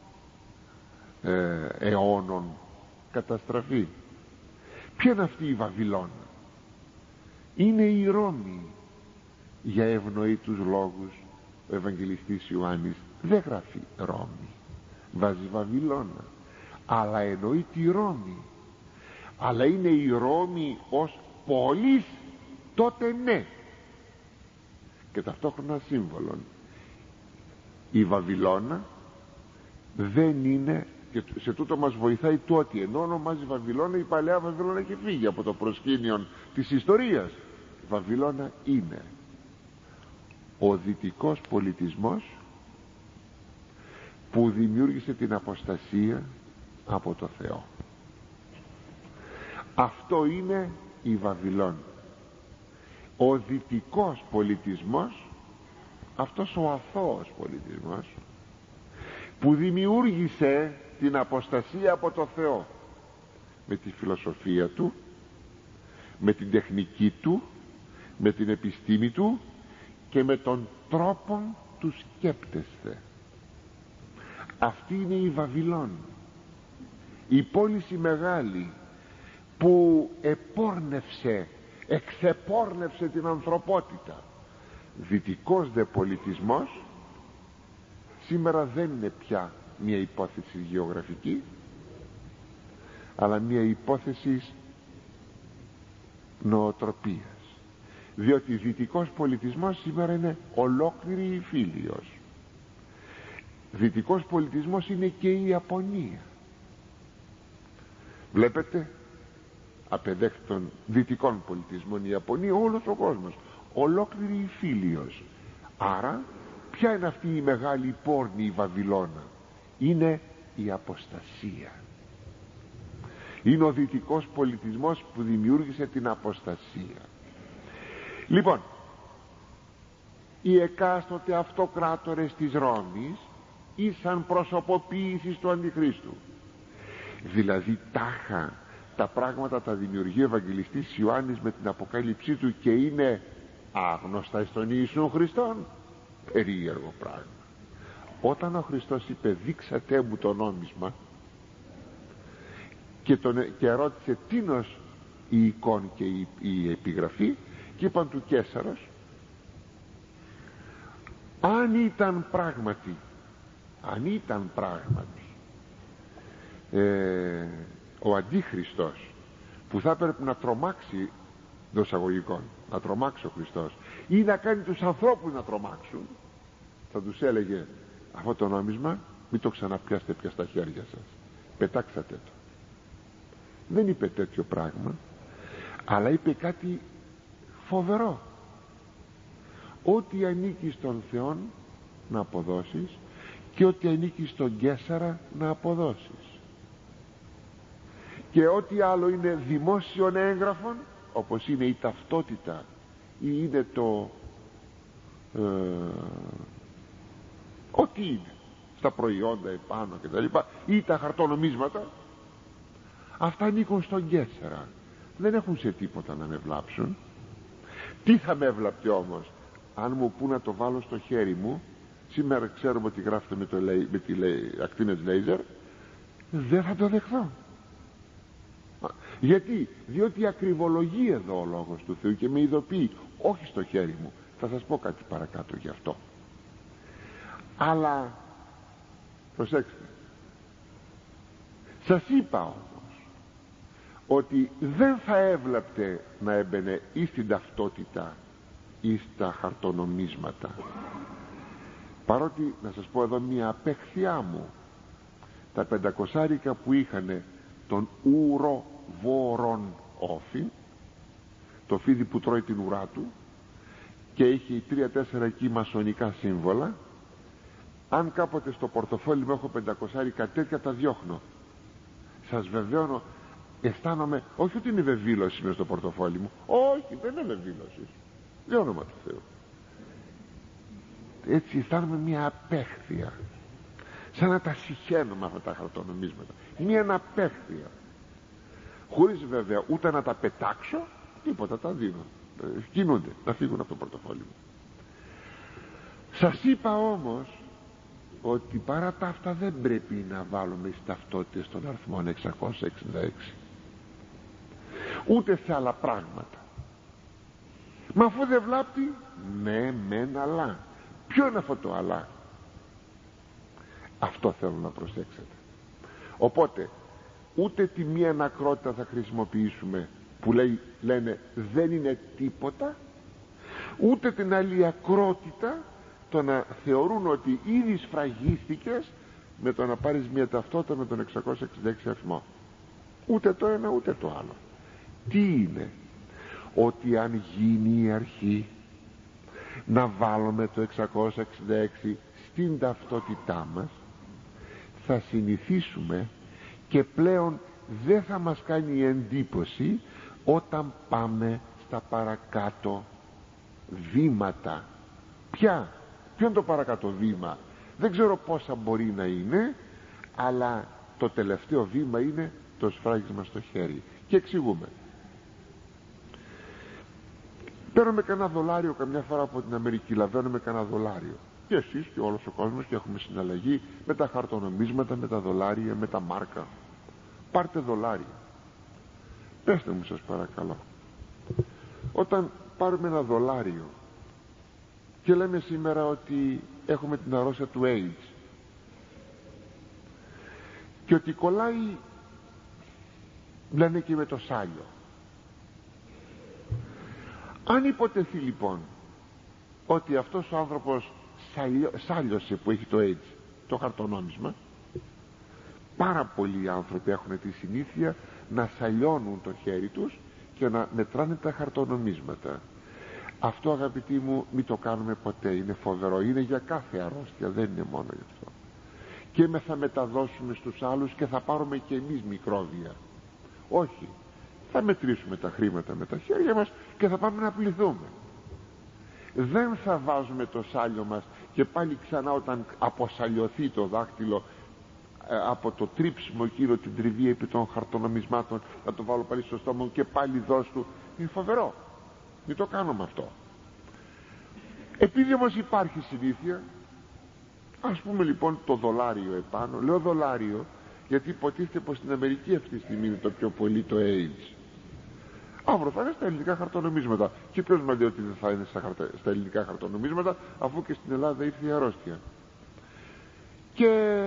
αιώνων καταστραφεί. Ποια είναι αυτή η Βαβυλών? Είναι η Ρώμη. Για ευνοήτους λόγους ο Ευαγγελιστής Ιωάννης δεν γράφει Ρώμη, βάζει Βαβυλώνα, αλλά εννοεί τη Ρώμη. Αλλά είναι η Ρώμη ως πόλης, τότε ναι, και ταυτόχρονα σύμβολον. Η Βαβυλώνα δεν είναι, και σε τούτο μας βοηθάει το ότι ενώ ονομάζει Βαβυλώνα, η παλαιά Βαβυλώνα έχει φύγει από το προσκήνιο της ιστορίας. Η Βαβυλώνα είναι ο δυτικός πολιτισμός που δημιούργησε την αποστασία από το Θεό. Αυτό είναι η Βαβυλών. Ο δυτικός πολιτισμός, αυτός ο αθώος πολιτισμός που δημιούργησε την αποστασία από το Θεό με τη φιλοσοφία του, με την τεχνική του, με την επιστήμη του και με τον τρόπο του σκέπτεστε. Αυτή είναι η Βαβυλών, η πόληση μεγάλη που επόρνευσε, εξεπόρνευσε την ανθρωπότητα. Δυτικός δε πολιτισμός σήμερα δεν είναι πια μια υπόθεση γεωγραφική, αλλά μια υπόθεση νοοτροπίας, διότι δυτικός πολιτισμός σήμερα είναι ολόκληρη η Φίλιος. Δυτικός πολιτισμός είναι και η Ιαπωνία. Βλέπετε, απεδέχει των δυτικών πολιτισμών η Ιαπωνία όλος ο κόσμος, ολόκληρη η Φίλιος. Άρα ποια είναι αυτή η μεγάλη πόρνη, η Βαβυλώνα? Είναι η αποστασία. Είναι ο δυτικός πολιτισμός που δημιούργησε την αποστασία. Λοιπόν, οι εκάστοτε αυτοκράτορες της Ρώμης ήσαν προσωποποίησης του Αντιχρίστου. Δηλαδή τάχα τα πράγματα τα δημιουργεί ο Ευαγγελιστής Ιωάννης με την αποκάλυψή του και είναι άγνωστα στον Ιησού Χριστόν. Περίεργο πράγμα. Όταν ο Χριστός είπε δείξατε μου το νόμισμα και ρώτησε τίνος η εικόν και η επιγραφή, και είπαν του Καίσαρος, αν ήταν πράγματι ο Αντίχριστος που θα έπρεπε να τρομάξει, δοσαγωγικών, να τρομάξει ο Χριστός ή να κάνει τους ανθρώπους να τρομάξουν, θα τους έλεγε αυτό το νόμισμα μην το ξαναπιάσετε πια στα χέρια σας, πετάξατε το. Δεν είπε τέτοιο πράγμα, αλλά είπε κάτι φοβερό. Ό,τι ανήκει στον Θεό να αποδώσεις και ό,τι ανήκει στον Καίσαρα να αποδώσεις, και ό,τι άλλο είναι δημόσιον έγγραφον, όπως είναι η ταυτότητα ή είναι το ό,τι είναι στα προϊόντα επάνω και τα λοιπά, ή τα χαρτονομίσματα, αυτά ανήκουν στον Καίσαρα, δεν έχουν σε τίποτα να με βλάψουν. Τι θα με έβλαπτε όμως αν μου πού να το βάλω στο χέρι μου? Σήμερα ξέρουμε ότι γράφεται με τη ακτίνες λέιζερ. Δεν θα το δεχθώ. Γιατί? Διότι ακριβολογεί εδώ ο λόγος του Θεού και με ειδοποιεί, όχι στο χέρι μου. Θα σας πω κάτι παρακάτω γι' αυτό. Αλλά προσέξτε, σας είπα όμως ότι δεν θα έβλαπτε να έμπαινε ή στην ταυτότητα ή στα χαρτονομίσματα. Παρότι, να σας πω εδώ μια απέχθειά μου, τα 500 που είχανε τον ουροβόρον όφη, το φίδι που τρώει την ουρά του, και είχε 3-4 εκεί μασονικά σύμβολα, αν κάποτε στο πορτοφόλι μου έχω 500 τέτοια, τα διώχνω. Σας βεβαιώνω, αισθάνομαι, όχι ότι είναι βεβήλωση μες στο πορτοφόλι μου, όχι, δεν είναι βεβήλωση, για όνομα του Θεού. Έτσι αισθάνομαι μια απέχθεια. σαν να τα συχαίνουμε αυτά τα χαρτονομίσματα. Μία αναπέχθεια, χωρίς βέβαια ούτε να τα πετάξω, τίποτα, τα δίνω, κινούνται, να φύγουν από το πορτοφόλι μου. Σας είπα όμως ότι παρά τα αυτά δεν πρέπει να βάλουμε στις ταυτότητες των αριθμών 666, ούτε σε άλλα πράγματα. Μα αφού δεν βλάπτει, ναι μεν αλλά. Ποιο είναι αυτό το αλλά? Αυτό θέλω να προσέξετε. Οπότε ούτε τη μία ανακρότητα θα χρησιμοποιήσουμε που λένε δεν είναι τίποτα, ούτε την άλλη ακρότητα, το να θεωρούν ότι ήδη σφραγίστηκες με το να πάρεις μια ταυτότητα με τον 666 αριθμό. Ούτε το ένα ούτε το άλλο. Τι είναι? Ότι αν γίνει η αρχή να βάλουμε το 666 στην ταυτότητά μας, θα συνηθίσουμε και πλέον δεν θα μας κάνει εντύπωση όταν πάμε στα παρακάτω βήματα. Ποιο είναι το παρακάτω βήμα? Δεν ξέρω πόσα μπορεί να είναι, αλλά το τελευταίο βήμα είναι το σφράγισμα στο χέρι. Και εξηγούμε. Παίρνουμε κανένα δολάριο καμιά φορά από την Αμερική, λαβαίνουμε κανένα δολάριο. Και εσείς και όλος ο κόσμος, και έχουμε συναλλαγή με τα χαρτονομίσματα, με τα δολάρια, με τα μάρκα. Πάρτε δολάρια. Πέστε μου σας παρακαλώ, όταν πάρουμε ένα δολάριο και λέμε σήμερα ότι έχουμε την αρρώστια του AIDS και ότι κολλάει, λένε, και με το σάλιο. Αν υποτεθεί λοιπόν ότι αυτός ο άνθρωπος σάλιωσε που έχει το AIDS, το χαρτονόμισμα, πάρα πολλοί άνθρωποι έχουν τη συνήθεια να σαλιώνουν το χέρι τους και να μετράνε τα χαρτονομίσματα. Αυτό, αγαπητοί μου, μην το κάνουμε ποτέ. Είναι φοβερό, είναι για κάθε αρρώστια, δεν είναι μόνο γι' αυτό. Και θα μεταδώσουμε στους άλλους και θα πάρουμε και εμείς μικρόβια. Όχι, θα μετρήσουμε τα χρήματα με τα χέρια μας και θα πάμε να πληθούμε. Δεν θα βάζουμε το σάλιο μας και πάλι ξανά όταν αποσαλιωθεί το δάχτυλο από το τρίψιμο εκείνο, την τριβή επί των χαρτονομισμάτων, θα το βάλω πάλι στο στόμα μου και πάλι δώσ' του. Είναι φοβερό, μην το κάνουμε αυτό. Επειδή όμως υπάρχει συνήθεια, ας πούμε λοιπόν το δολάριο επάνω. Λέω δολάριο γιατί υποτίθεται πως στην Αμερική αυτή τη στιγμή είναι το πιο πολύ το AIDS. Αύριο θα είναι στα ελληνικά χαρτονομίσματα. Και ποιος μας λέει ότι δεν θα είναι στα ελληνικά χαρτονομίσματα, αφού και στην Ελλάδα ήρθε η αρρώστια? Και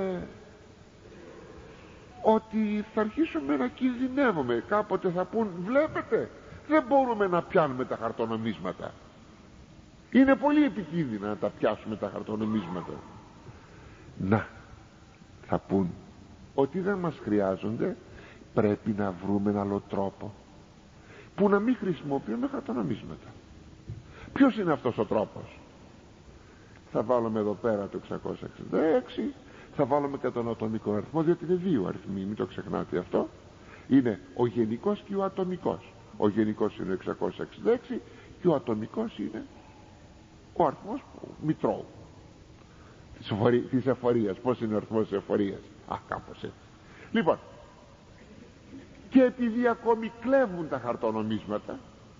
ότι θα αρχίσουμε να κινδυνεύουμε. Κάποτε θα πούν, βλέπετε, δεν μπορούμε να πιάνουμε τα χαρτονομίσματα. Είναι πολύ επικίνδυνα να τα πιάσουμε τα χαρτονομίσματα. Να, θα πούν ότι δεν μας χρειάζονται, πρέπει να βρούμε ένα άλλο τρόπο που να μην χρησιμοποιούμε χαρτονομίσματα. Ποιος είναι αυτός ο τρόπος? Θα βάλουμε εδώ πέρα το 666, θα βάλουμε και τον ατομικό αριθμό, διότι είναι δύο αριθμοί, μην το ξεχνάτε αυτό. Είναι ο γενικός και ο ατομικός. Ο γενικός είναι 666 και ο ατομικός είναι ο αριθμός μητρώου της εφορίας. Πώς είναι ο αριθμός της εφορίας? Κάπως έτσι. Λοιπόν, και επειδή ακόμη κλέβουν τα χαρτονομίσματα,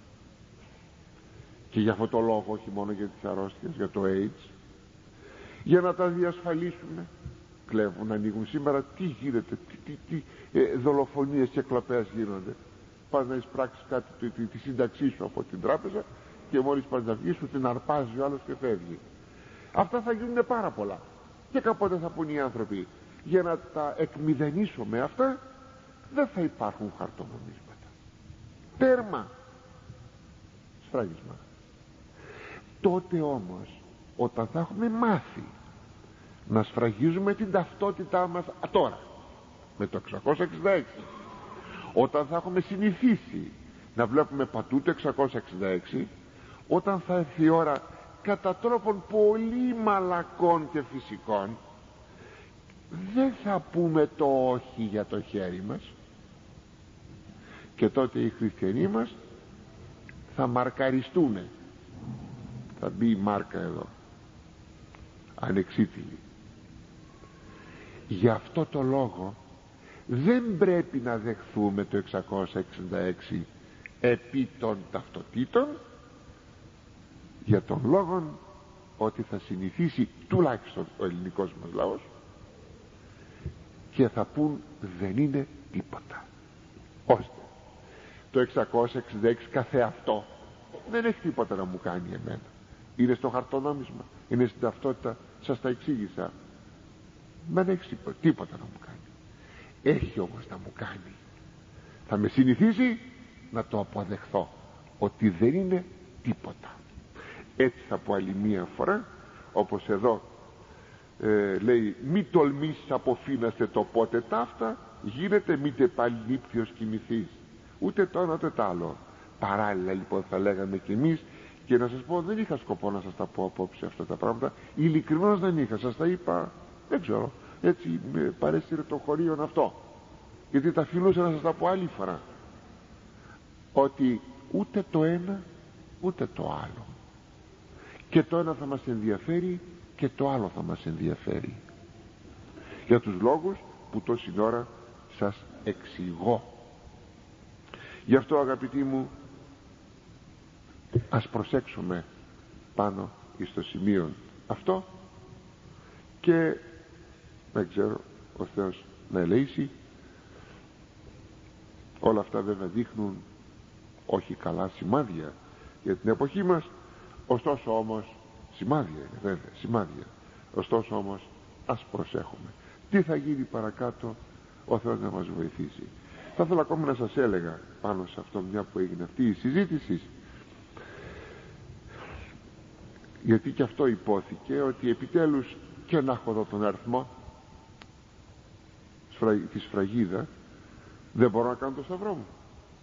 και για αυτό το λόγο, όχι μόνο για τις αρρώστιες, για το AIDS, για να τα διασφαλίσουμε, κλέβουν, ανοίγουν. Σήμερα τι γίνεται, τι δολοφονίες και κλοπές γίνονται. Πας να εισπράξεις κάτι, τη σύνταξή σου από την τράπεζα, και μόλις πας να βγεις σου την αρπάζει ο άλλος και φεύγει. Αυτά θα γίνουν πάρα πολλά. Και κάποτε θα πούν οι άνθρωποι, για να τα εκμηδενήσουμε αυτά, δεν θα υπάρχουν χαρτονομίσματα. Τέρμα. Σφράγισμα. Τότε όμως, όταν θα έχουμε μάθει να σφραγίζουμε την ταυτότητά μας τώρα με το 666, όταν θα έχουμε συνηθίσει να βλέπουμε πατού το 666, όταν θα έρθει η ώρα κατά τρόπον πολύ μαλακών και φυσικών, δεν θα πούμε το όχι για το χέρι μας, και τότε οι χριστιανοί μας θα μαρκαριστούν. Θα μπει η μάρκα εδώ, ανεξίτηλη. Γι' αυτό το λόγο δεν πρέπει να δεχθούμε το 666 επί των ταυτοτήτων, για τον λόγο ότι θα συνηθίσει τουλάχιστον ο ελληνικός μας λαός και θα πούν δεν είναι τίποτα, ώστε το 666 καθεαυτό δεν έχει τίποτα να μου κάνει εμένα. Είναι στο χαρτονόμισμα, είναι στην ταυτότητα, σας τα εξήγησα. Δεν έχει τίποτα να μου κάνει. Έχει όμως να μου κάνει, θα με συνηθίσει να το αποδεχθώ ότι δεν είναι τίποτα. Έτσι θα πω άλλη μία φορά, όπως εδώ λέει, μη τολμήσεις αποφύναστε το πότε ταύτα γίνεται, μήτε πάλι νύπτιος κοιμηθείς. Ούτε το ένα ούτε το άλλο. Παράλληλα λοιπόν θα λέγαμε κι εμείς, και να σας πω, δεν είχα σκοπό να σας τα πω απόψε αυτά τα πράγματα, ειλικρινώς δεν είχα, σας τα είπα, δεν ξέρω, έτσι με παρέσυρε το χωρίον αυτό, γιατί τα φιλούσα να σας τα πω άλλη φορά, ότι ούτε το ένα ούτε το άλλο, και το ένα θα μας ενδιαφέρει και το άλλο θα μας ενδιαφέρει, για τους λόγους που τόση ώρα σας εξηγώ. Γι' αυτό αγαπητοί μου, ας προσέξουμε πάνω στο σημείο αυτό, και δεν ξέρω, ο Θεός να ελεήσει. Όλα αυτά βέβαια δείχνουν όχι καλά σημάδια για την εποχή μας, ωστόσο όμως σημάδια είναι, βέβαια σημάδια, ωστόσο όμως ας προσέχουμε. Τι θα γίνει παρακάτω, ο Θεός να μας βοηθήσει. Θα ήθελα ακόμα να σας έλεγα πάνω σε αυτό, μια που έγινε αυτή η συζήτηση, γιατί και αυτό υπόθηκε, ότι επιτέλους, και να έχω εδώ τον αριθμό τη σφραγίδα, δεν μπορώ να κάνω το σταυρό μου.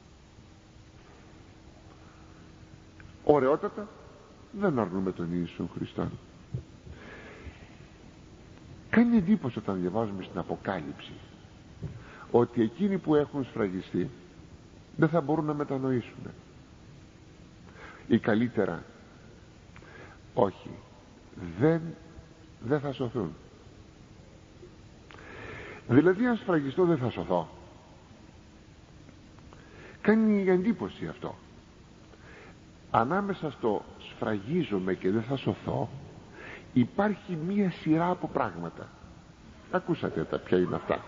Ωραιότατα, δεν αρνούμε τον Ιησού Χριστόν. Κάνει εντύπωση όταν διαβάζουμε στην Αποκάλυψη ότι εκείνοι που έχουν σφραγιστεί δεν θα μπορούν να μετανοήσουν, ή καλύτερα όχι, δεν θα σωθούν. Δηλαδή αν σφραγιστώ δεν θα σωθώ. Κάνει εντύπωση αυτό. Ανάμεσα στο σφραγίζομαι και δεν θα σωθώ υπάρχει μία σειρά από πράγματα. Ακούσατε τα ποια είναι αυτά.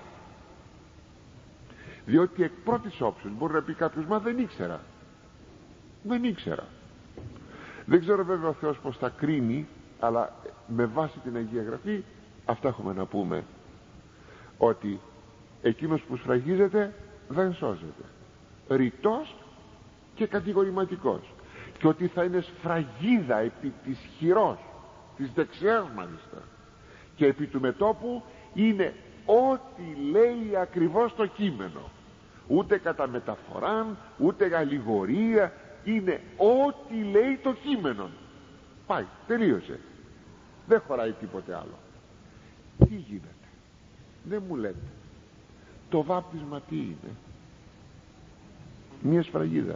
Διότι εκ πρώτης όψεως μπορεί να πει κάποιος, μα δεν ήξερα. Δεν ξέρω βέβαια ο Θεός πως θα κρίνει, αλλά με βάση την Αγία Γραφή αυτά έχουμε να πούμε, ότι εκείνος που σφραγίζεται δεν σώζεται, ρητός και κατηγορηματικός, και ότι θα είναι σφραγίδα επί της χειρός, της δεξιάς μάλιστα, και επί του μετώπου είναι ό,τι λέει ακριβώς το κείμενο, ούτε κατά μεταφοράν ούτε αλληγορία, είναι ό,τι λέει το κείμενο. Πάει, τελείωσε, δεν χωράει τίποτε άλλο. Τι γίνεται? Δεν μου λέτε. Το βάπτισμα τι είναι? Μια σφραγίδα.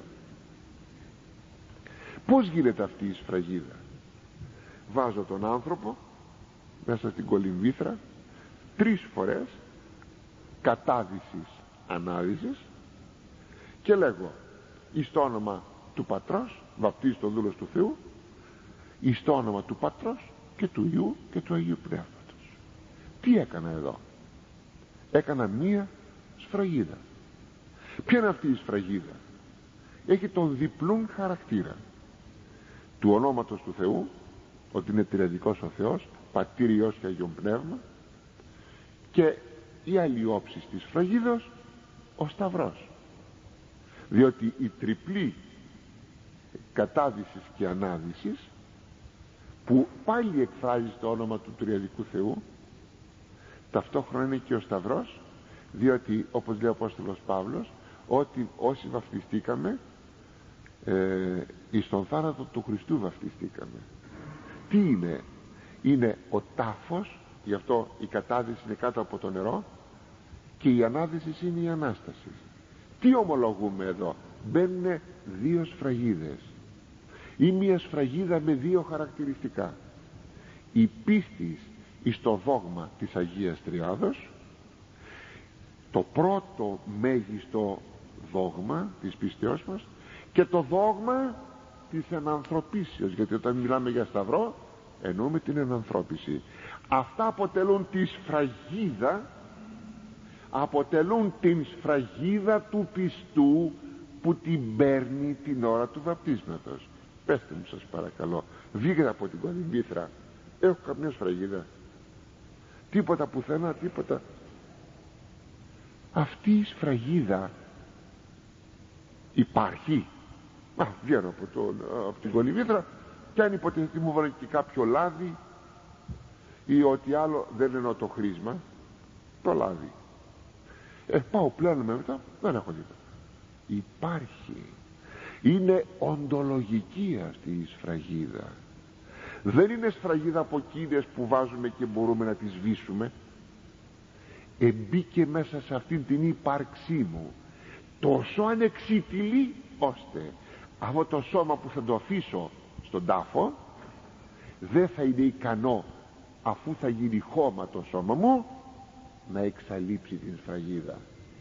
Πώς γίνεται αυτή η σφραγίδα? Βάζω τον άνθρωπο μέσα στην κολυμβήθρα 3 φορές κατάδυσης ανάδυσης και λέγω εις το όνομα του Πατρός, βαπτίζει το δούλος του Θεού, εις το όνομα του Πατρός και του Υιού και του Αγίου Πνεύματος. Τι έκανα εδώ? Έκανα μία σφραγίδα. Ποια είναι αυτή η σφραγίδα? Έχει τον διπλούν χαρακτήρα του ονόματος του Θεού, ότι είναι τριαδικός ο Θεός, Πατήρ, Υιός και Αγίον Πνεύμα, και η άλλη όψη της σφραγίδας, ο Σταυρός, διότι η τριπλή κατάδυσης και ανάδυσης, που πάλι εκφράζει το όνομα του τριαδικού Θεού, ταυτόχρονα είναι και ο Σταυρός, διότι όπως λέει ο Απόστολος Παύλος, ότι όσοι βαφτιστήκαμε εις τον θάνατο του Χριστού βαφτιστήκαμε. Τι είναι? Είναι ο τάφος, γι' αυτό η κατάδυση είναι κάτω από το νερό, και η ανάδυση είναι η Ανάσταση. Τι ομολογούμε εδώ? Μπαίνουν 2 σφραγίδες, ή μια σφραγίδα με 2 χαρακτηριστικά: η πίστη εις το δόγμα της Αγίας Τριάδος το πρώτο μέγιστο δόγμα της πίστεώς μας και το δόγμα της ενανθρωπίσεως, γιατί όταν μιλάμε για σταυρό εννοούμε την ενανθρώπιση. Αυτά αποτελούν τη σφραγίδα, αποτελούν την σφραγίδα του πιστού που την παίρνει την ώρα του βαπτίσματος. Πέστε μου σας παρακαλώ, βγήκατε από την κολυμβήθρα, έχω καμιά σφραγίδα? Τίποτα πουθενά, τίποτα. Αυτή η σφραγίδα υπάρχει? Βγαίνω από την κολυμβήθρα και αν υποτιθέτει μου βάλει και κάποιο λάδι ή ό,τι άλλο, δεν εννοώ το χρήσμα, το λάδι, πάω πλέον μετά, δεν έχω τίποτα. Υπάρχει. Είναι οντολογική αυτή η σφραγίδα. Δεν είναι σφραγίδα από εκείνες που βάζουμε και μπορούμε να τις σβήσουμε. Εμπήκε μέσα σε αυτήν την ύπαρξή μου τόσο ανεξίτηλη, ώστε αυτό το σώμα που θα το αφήσω στον τάφο δεν θα είναι ικανό, αφού θα γίνει χώμα το σώμα μου, να εξαλείψει την σφραγίδα,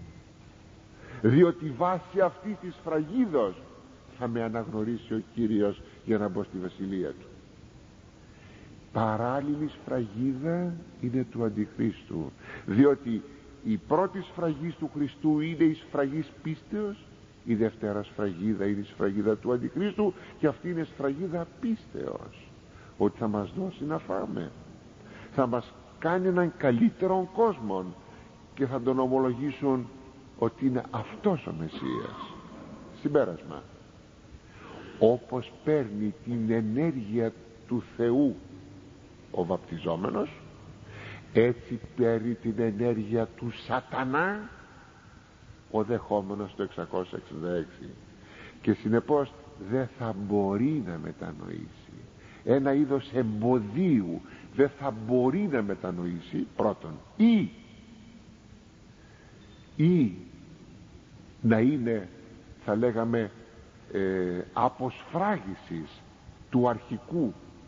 διότι βάσει αυτής της σφραγίδος θα με αναγνωρίσει ο Κύριος για να μπω στη βασιλεία του. Παράλληλη σφραγίδα είναι του Αντιχρίστου, διότι η πρώτη σφραγή του Χριστού είναι η σφραγής πίστεως, η δεύτερα σφραγίδα είναι η σφραγίδα του Αντιχρίστου, και αυτή είναι σφραγίδα πίστεως, ότι θα μας δώσει να φάμε, θα μας κάνει έναν καλύτερο κόσμο και θα τον ομολογήσουν ότι είναι αυτός ο Μεσσίας. Συμπέρασμα: όπως παίρνει την ενέργεια του Θεού ο βαπτιζόμενος, έτσι παίρνει την ενέργεια του σατανά ο δεχόμενος το 666, και συνεπώς δεν θα μπορεί να μετανοήσει. Ένα είδος εμποδίου, δεν θα μπορεί να μετανοήσει, πρώτον, ή να είναι, θα λέγαμε, αποσφράγισης του αρχικού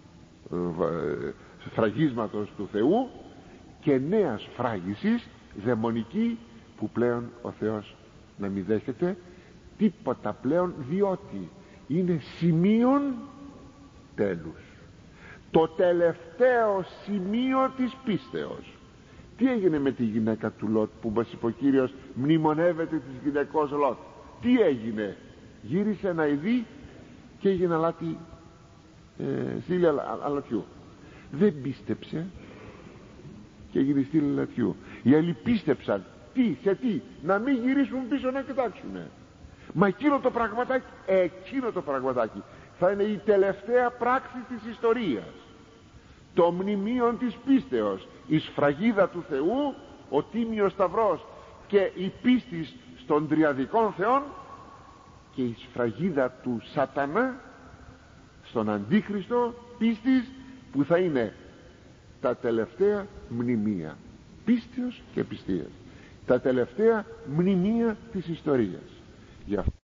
σφραγίσματος του Θεού και νέα σφράγισης δαιμονική, που πλέον ο Θεός να μην δέχεται τίποτα πλέον, διότι είναι σημείον τέλους, το τελευταίο σημείο της πίστεως. Τι έγινε με τη γυναίκα του Λότ που μας είπε ο Κύριος μνημονεύεται της γυναικός Λότ? Τι έγινε? Γύρισε να ειδεί και έγινε αλάτι, στήλη αλατιού. Δεν πίστεψε και έγινε στήλη αλατιού. Οι άλλοι πίστεψαν. Σε τι? Να μην γυρίσουν πίσω να κοιτάξουνε. Μα εκείνο το πραγματάκι θα είναι η τελευταία πράξη της ιστορίας, το μνημείο της πίστεως, η σφραγίδα του Θεού, ο τίμιος σταυρός και η πίστη στον τριαδικών Θεών, και η σφραγίδα του σατανά στον Αντίχριστο πίστης, που θα είναι τα τελευταία μνημεία πίστεως και πιστείας, τα τελευταία μνημεία της ιστορίας. Γι' αυτό